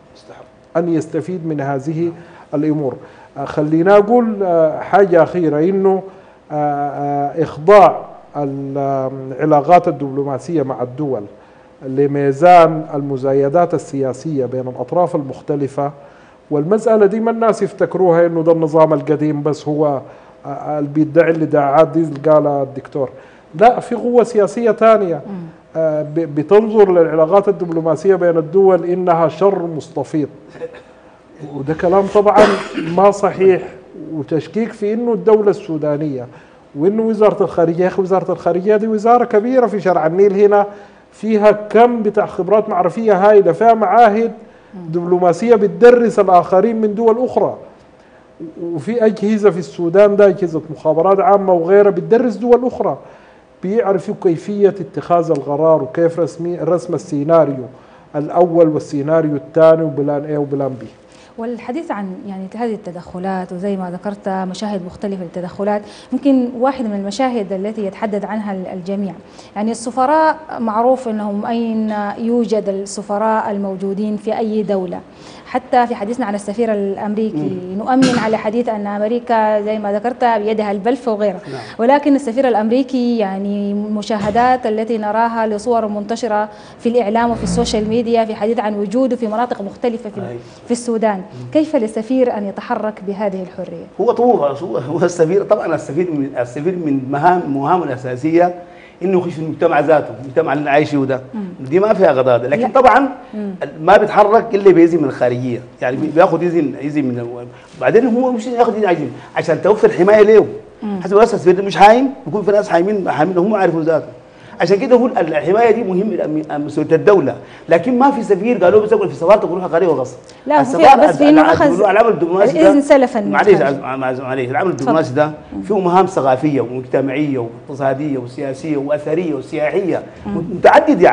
أن يستفيد من هذه الأمور. خلينا أقول حاجة أخيرة، إنه إخضاع العلاقات الدبلوماسية مع الدول لميزان المزايدات السياسية بين الأطراف المختلفة، والمسألة دي ما الناس يفتكروها إنه ده النظام القديم بس هو اللي بيدعي الادعاءات دي اللي قالها الدكتور. لا، في قوة سياسية ثانية بتنظر للعلاقات الدبلوماسية بين الدول إنها شر مستفيض، وده كلام طبعا ما صحيح، وتشكيك في إنه الدولة السودانية وإنه وزارة الخارجية. يا أخي وزارة الخارجية دي وزارة كبيرة في شرع النيل، هنا فيها كم بتاع خبرات معرفية هائلة، فيها معاهد دبلوماسية بتدرس الآخرين من دول أخرى، وفي أجهزة في السودان ده أجهزة مخابرات عامة وغيرها بتدرس دول أخرى، بيعرفوا كيفية اتخاذ القرار وكيف رسمي رسم السيناريو الأول والسيناريو الثاني وبلان A وبلان B. والحديث عن يعني هذه التدخلات، وزي ما ذكرت مشاهد مختلفة للتدخلات، يمكن واحد من المشاهد التي يتحدث عنها الجميع، يعني السفراء معروف أنهم أين يوجد السفراء الموجودين في أي دولة. حتى في حديثنا عن السفير الأمريكي مم. نؤمن على حديث أن أمريكا زي ما ذكرت بيدها البلف وغيره، نعم. ولكن السفير الأمريكي يعني المشاهدات التي نراها لصور منتشرة في الإعلام وفي السوشيال ميديا في حديث عن وجوده في مناطق مختلفة في, في السودان. مم. كيف للسفير أن يتحرك بهذه الحرية؟ هو طبعا هو السفير طبعا السفير من السفير من مهام مهامه الأساسية انه يخش في المجتمع ذاته، المجتمع اللي عايشه ده، دي ما فيها غضاضه، لكن لا. طبعا مم. ما بيتحرك الا باذن من الخارجيه، يعني بياخذ اذن اذن من، بعدين هو مش ياخذ اذن عشان توفر حمايه له. حسب ناس السفير مش حايم، بيكون في ناس حايمين حايمين هم عارفين ذاته، عشان كده هو الحمايه دي مهم مسؤوليه الدوله، لكن ما في سفير قالوا بس في سفارتك وروح قريه وغصب. لا بس في انه اخذ العمل الدبلوماسي اذن سلفا. معليش معليش العمل الدبلوماسي ده فيه مهام ثقافيه ومجتمعيه واقتصاديه وسياسيه واثريه وسياحيه متعدد، يعني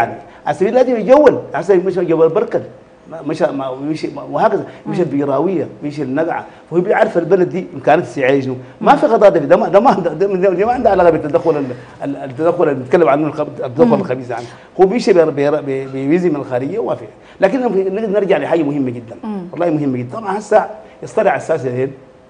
على سبيل لازم يجول، هسه مشى جبل بركل، مشى مشي وهكذا، مشى البيراويه، مشى النقعه، فهو بيعرف البلد دي امكانيات السياحيه شنو، ما في غضاضه ده ما ده ما ده ما عنده علاقه بالتدخل التدخل اللي بنتكلم عنه التدخل الخبيث عنه، هو بيمشي بفيزا من الخارجيه وما في، لكن نرجع لحاجه مهمه جدا، والله مهمه جدا، طبعا هسه يصطلع الساسه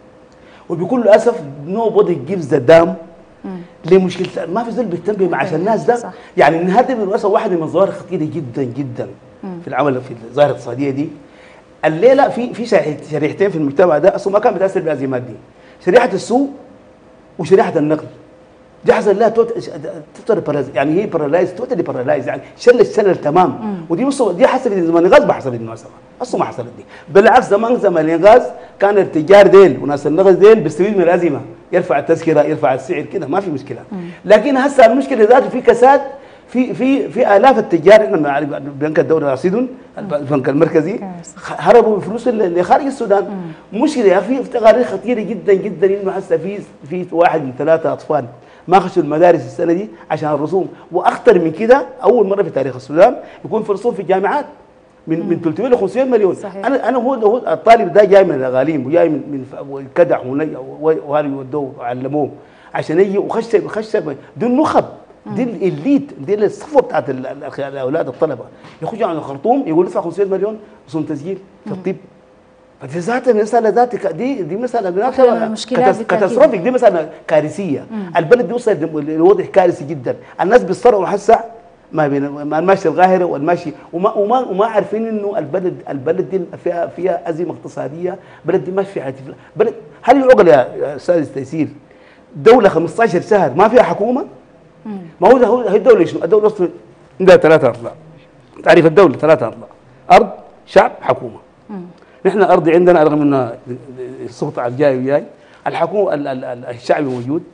وبكل اسف نو بودي جيفز ذا دام لمشكله، ما في زول بيهتم معاش الناس ده، صح. يعني نهدم الوسط واحد من الظواهر الخطيره جدا جدا مم. في العمل في الظاهره الاقتصاديه دي. الليله في في شريحتين في المجتمع ده اصلا ما كان بيتاثر بالازمات دي، شريحه السوق وشريحه النقل. دي حصل لها توتال يعني هي بارالايز توتالي بارالايز يعني شل الشلل تمام مم. ودي دي حصلت زمان الغاز ما حصلت بالمناسبه اصلا ما حصلت دي، بالعكس زمان زمان الغاز كان التجار ديل وناس النقل ديل بيستفيد من الازمه، يرفع التذكره يرفع السعر كده ما في مشكله، مم. لكن هسه المشكله ذاته في كساد في في في الاف التجار، احنا بنعرف بنك الدوله رصيدهم البنك المركزي هربوا بفلوس اللي خارج السودان، مشكله يا اخي في تقارير خطيره جدا جدا انه هسه في في واحد من ثلاثه اطفال ما خشوا المدارس السنه دي عشان الرسوم، واخطر من كده اول مره في تاريخ السودان يكون في رسوم في الجامعات من مم. من ثلاثمئة ل خمسمئة مليون. صحيح. انا انا هو, هو الطالب ده جاي من الاغاليم وجاي من من كدع وهذا يودوه علموه عشان يجي وخش خش دول نخب، دي الاليت، دي الصفوه بتاعت الاولاد الطلبه يخرجوا عن الخرطوم يقول ادفع خمسمئة مليون رسوم تسجيل في الطب. فدي ذات المساله ذاتك دي دي مساله كاتاستروفيك، دي مساله كارثيه. مم. البلد دي وصل لوضع كارثي جدا، الناس بيصطروا هسه ما بين الماشي القاهره والماشي وما وما وما عارفين انه البلد البلد دي فيها فيها ازمه اقتصاديه، البلد دي ماشي فيها بلد. هل يعقل يا استاذ تيسير دوله خمسة عشر شهر ما فيها حكومه؟ مم. ما هو هي الدوله شنو؟ الدوله اصلا عندها ثلاثه اضلاع. تعريف الدوله ثلاثه اضلاع، ارض، شعب، حكومه. مم. نحن ارض عندنا رغم انه السلطه على الجاي وياي، الحكومه الشعب موجود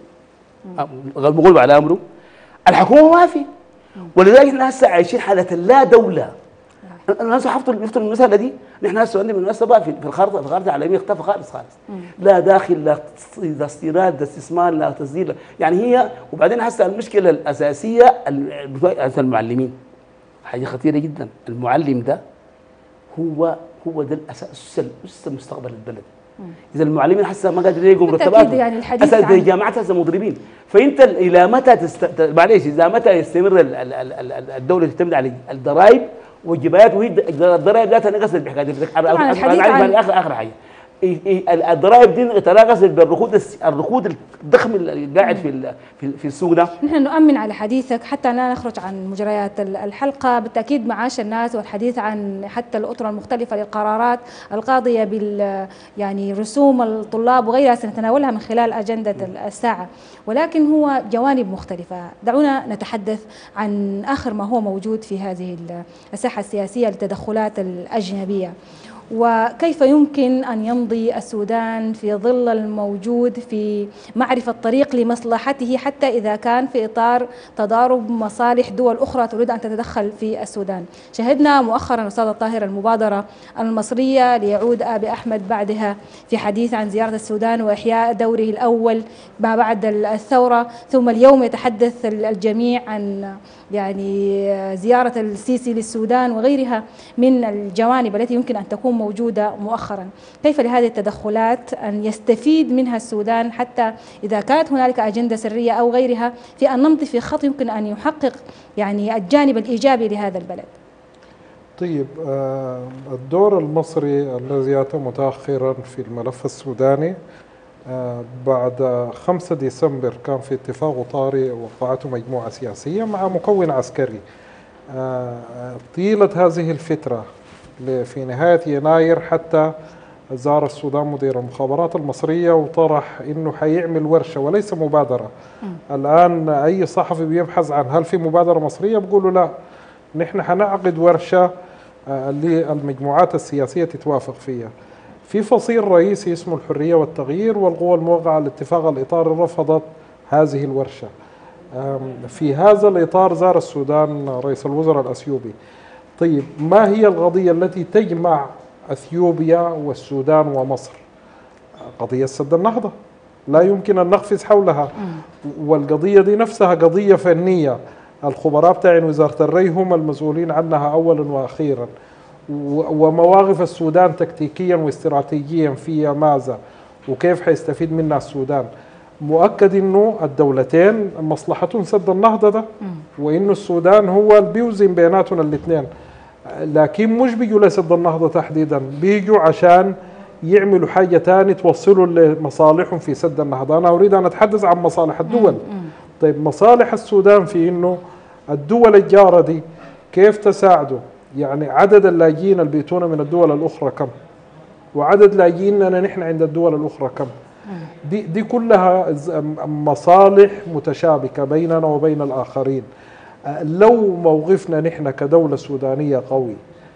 مغلوب على امره، الحكومه ما في، ولذلك نحن هسه عايشين حاله لا دوله. الناس حفظوا يفتوا المساله دي، نحن هسه عندنا بالمناسبه في الخارطه في الخارطه العالميه اختفى خالص خالص. لا داخل لا استيراد لا استثمار لا تصدير، يعني هي وبعدين هسه المشكله الاساسيه المعلمين. حاجه خطيره جدا، المعلم ده هو هو ده الاساس اسس مستقبل البلد. مم. اذا المعلمين هسه ما قادرين يلقوا مرتباتهم يعني الحديث عن الجامعات هسه مضربين، فانت الى متى تست... معلش اذا متى يستمر ال... ال... ال... الدوله تعتمد على الضرائب والجبايات، وهي الضرائب ذاتها نقصت بحكايه عن اخر اخر حاجه الضرائب دي تناقصت بالركود الركود الضخم اللي قاعد في في السوق ده. نحن نؤمن على حديثك حتى لا نخرج عن مجريات الحلقه، بالتاكيد معاش الناس والحديث عن حتى الاطر المختلفه للقرارات القاضيه بال يعني رسوم الطلاب وغيرها سنتناولها من خلال اجنده الساعه، ولكن هو جوانب مختلفه. دعونا نتحدث عن اخر ما هو موجود في هذه الساحه السياسيه للتدخلات الاجنبيه، وكيف يمكن أن يمضي السودان في ظل الموجود في معرفة طريق لمصلحته حتى إذا كان في إطار تضارب مصالح دول أخرى تريد أن تتدخل في السودان. شهدنا مؤخرا أستاذ الطاهر المبادرة المصرية ليعود آبي أحمد بعدها في حديث عن زيارة السودان وإحياء دوره الأول ما بعد الثورة، ثم اليوم يتحدث الجميع عن يعني زيارة السيسي للسودان وغيرها من الجوانب التي يمكن أن تكون موجودة مؤخرا. كيف لهذه التدخلات أن يستفيد منها السودان حتى إذا كانت هنالك أجندة سرية أو غيرها في أن نمضي في خط يمكن أن يحقق يعني الجانب الإيجابي لهذا البلد؟ طيب، الدور المصري الذي أتى متأخرا في الملف السوداني بعد خمسة ديسمبر كان في اتفاق طارئ وقعته مجموعة سياسية مع مكون عسكري. طيلة هذه الفترة في نهاية يناير حتى زار السودان مدير المخابرات المصرية وطرح انه حيعمل ورشة وليس مبادرة. م. الآن أي صحفي بيبحث عن هل في مبادرة مصرية بيقولوا لا، نحن حنعقد ورشة للمجموعات السياسية تتوافق فيها. في فصيل رئيسي اسمه الحرية والتغيير والقوى الموقعة على اتفاق الإطار رفضت هذه الورشة. في هذا الإطار زار السودان رئيس الوزراء الأثيوبي. طيب، ما هي القضية التي تجمع أثيوبيا والسودان ومصر؟ قضية سد النهضة، لا يمكن أن نقفز حولها، والقضية دي نفسها قضية فنية الخبراء بتاعين وزارة الري هم المسؤولين عنها أولا وأخيرا. ومواقف السودان تكتيكيا واستراتيجيا فيها ماذا وكيف حيستفيد منها السودان. مؤكد انه الدولتين مصلحتهم سد النهضه ده، وانه السودان هو اللي بيوزن بيناتنا الاثنين، لكن مش بيجوا لسد النهضه تحديدا، بيجوا عشان يعملوا حاجه ثانيه توصلوا لمصالحهم في سد النهضه. انا اريد ان اتحدث عن مصالح الدول. طيب مصالح السودان في انه الدول الجاره دي كيف تساعده؟ يعني عدد اللاجئين اللي بيتونا من الدول الاخرى كم؟ وعدد لاجئيننا نحن عند الدول الاخرى كم؟ دي دي كلها مصالح متشابكه بيننا وبين الاخرين. لو موقفنا نحن كدوله سودانيه قوي،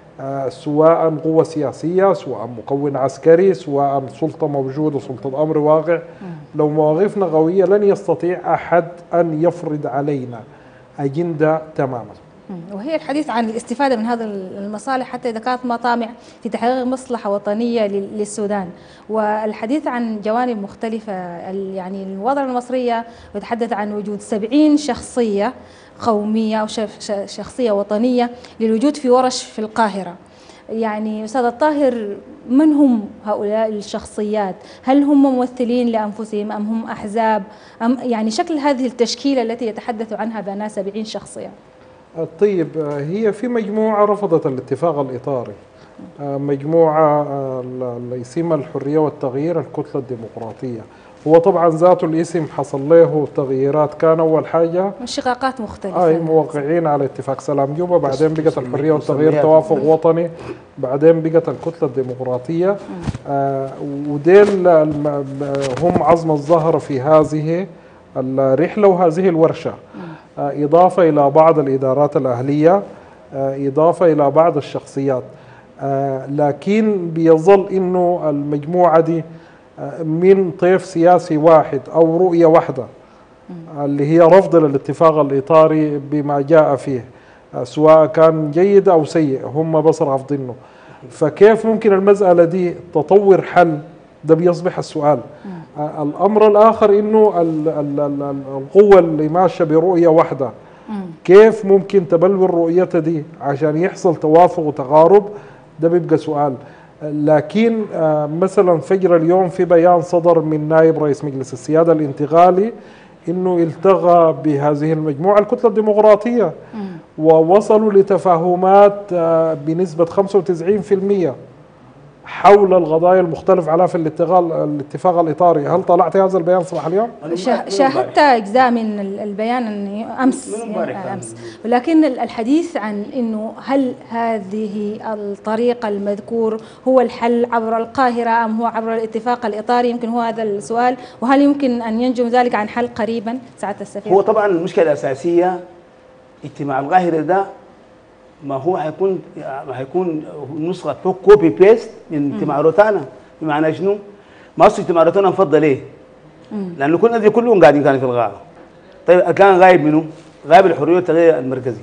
سواء قوه سياسيه، سواء مكون عسكري، سواء سلطه موجوده، سلطه امر واقع، لو مواقفنا قويه لن يستطيع احد ان يفرض علينا اجنده تماما. وهي الحديث عن الاستفادة من هذا المصالح حتى إذا كانت مطامع في تحقيق مصلحة وطنية للسودان، والحديث عن جوانب مختلفة. يعني المبادرة المصرية يتحدث عن وجود سبعين شخصية قومية أو شخصية وطنية للوجود في ورش في القاهرة. يعني أستاذ الطاهر، من هم هؤلاء الشخصيات؟ هل هم ممثلين لأنفسهم أم هم أحزاب؟ أم يعني شكل هذه التشكيلة التي يتحدث عنها بأنها سبعين شخصية؟ طيب هي في مجموعة رفضت الاتفاق الإطاري، مجموعة اللي اسمها الحرية والتغيير الكتلة الديمقراطية. هو طبعا ذاته الاسم حصل له تغييرات، كان أول حاجة انشقاقات مختلفة، أي موقعين على اتفاق سلام جوبا، بعدين بقت الحرية والتغيير توافق وطني، بعدين بقت الكتلة الديمقراطية. آه وديل هم عظم الظهر في هذه الرحلة وهذه الورشة، إضافة إلى بعض الإدارات الأهلية، إضافة إلى بعض الشخصيات. لكن بيظل إنه المجموعة دي من طيف سياسي واحد أو رؤية واحدة اللي هي رفض الاتفاق الإطاري بما جاء فيه، سواء كان جيد أو سيء، هم بس رافضينه. فكيف ممكن المسألة دي تطور حل؟ ده بيصبح السؤال. الأمر الآخر إنه القوة اللي ماشية برؤية واحدة كيف ممكن تبلور رؤيتها دي عشان يحصل توافق وتقارب؟ ده بيبقى سؤال. لكن مثلا فجر اليوم في بيان صدر من نائب رئيس مجلس السيادة الانتقالي إنه التغى بهذه المجموعة الكتلة الديمقراطية ووصلوا لتفاهمات بنسبة خمسة وتسعين بالمئة حول القضايا المختلف عليها في الاتفاق الاتفاق الاطاري. هل طلعت هذا البيان صباح اليوم؟ شاهدت اجزاء من البيان امس امس، ولكن الحديث عن انه هل هذه الطريقه المذكور هو الحل عبر القاهره ام هو عبر الاتفاق الاطاري؟ يمكن هو هذا السؤال، وهل يمكن ان ينجم ذلك عن حل قريبا سعاده السفير؟ هو طبعا المشكله الاساسيه اجتماع القاهره ده ما هو هيكون ما هيكون نسخه كوبي بيست من اجتماع روتانا. بمعنى شنو؟ ما اصل اجتماع روتانا مفضل ليه؟ لانه كل الناس كلهم قاعدين كانوا في الغاء. طيب كان غايب منه؟ غايب الحريه والتغيير المركزي.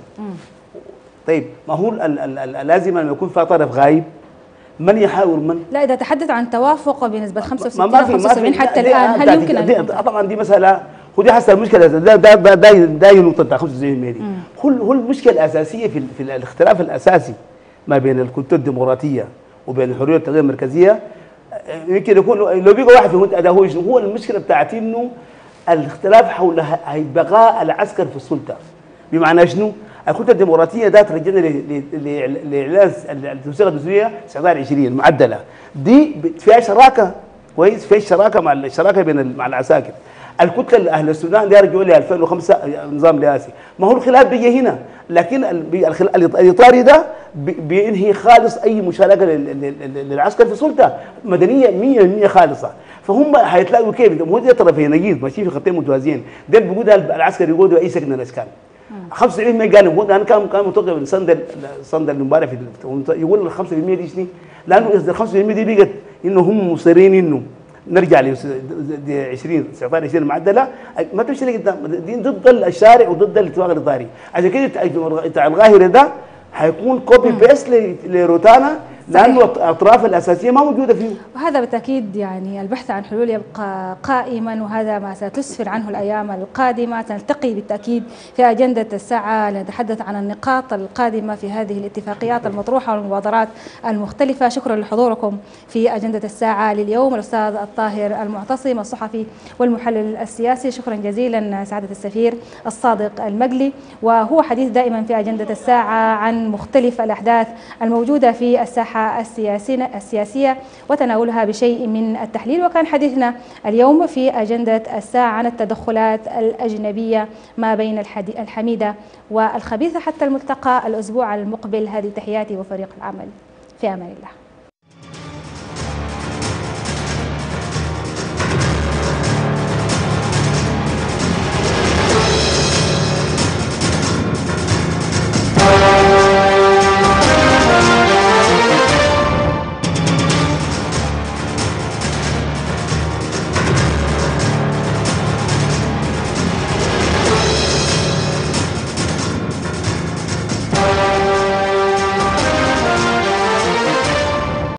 طيب ما هو لازم لما يكون في طرف غايب من يحاور من؟ لا اذا تحدث عن توافق بنسبه خمسة وستين أو خمسة وسبعين حتى الان، هل يمكن ان طبعا دي مساله، ودي حسب المشكله ده ده ده ده, ده نقطه خمسة وتسعين بالمئة دي. هو هو المشكله الاساسيه في, في الاختلاف الاساسي ما بين الكتله الديمقراطيه وبين الحريه والتغيير المركزيه. يمكن يكون لو بقى واحد في ده هو هو المشكله بتاعت انه الاختلاف حول بقاء العسكر في السلطه. بمعنى شنو؟ الكتله الديمقراطيه ده ترجعنا لاعلان التوثيقه الدستوريه تسعة عشر عشرين المعدله دي فيها شراكه كويس، فيها شراكه مع الشراكه بين مع العساكر. الكتله اهل السودان دي رجعوا لي ألفين وخمسة نظام رئاسي، ما هو الخلاف بيجي هنا، لكن الاطاري ده بينهي خالص اي مشاركه للعسكر في السلطه مدنيه مية بالمية خالصه. فهم هيتلاقوا كيف؟ هو ده طرفين نجيز ماشيين في خطين متوازيين، ده بيقول العسكر يقودوا اي سكن الاسكان. خمسة وسبعين بالمئة قالوا انا كان كان متوقع من صندل صندل المباراه في يقول ال خمسة بالمئة دي شنو؟ لانه ال خمسة بالمئة دي بقت انه هم مصرين انه نرجع ل عشرين تسعة عشر عشرين المعدله ما تمشي لقدام، دي ضد الشارع وضد الاتفاق الاطاري. عشان كده بتاع القاهره ده حيكون كوبي بيست لروتانا لانه الاطراف الاساسيه ما موجوده فيه. وهذا بالتاكيد يعني البحث عن حلول يبقى قائما، وهذا ما ستسفر عنه الايام القادمه. سنلتقي بالتاكيد في اجنده الساعه لنتحدث عن النقاط القادمه في هذه الاتفاقيات المطروحه والمبادرات المختلفه. شكرا لحضوركم في اجنده الساعه لليوم الاستاذ الطاهر المعتصم الصحفي والمحلل السياسي. شكرا جزيلا سعاده السفير الصادق المقلي. وهو حديث دائما في اجنده الساعه عن مختلف الاحداث الموجوده في الساحه السياسيه وتناولها بشيء من التحليل. وكان حديثنا اليوم في اجنده الساعه عن التدخلات الاجنبيه ما بين الحميده والخبيثه. حتى الملتقى الاسبوع المقبل، هذه تحياتي وفريق العمل، في امان الله.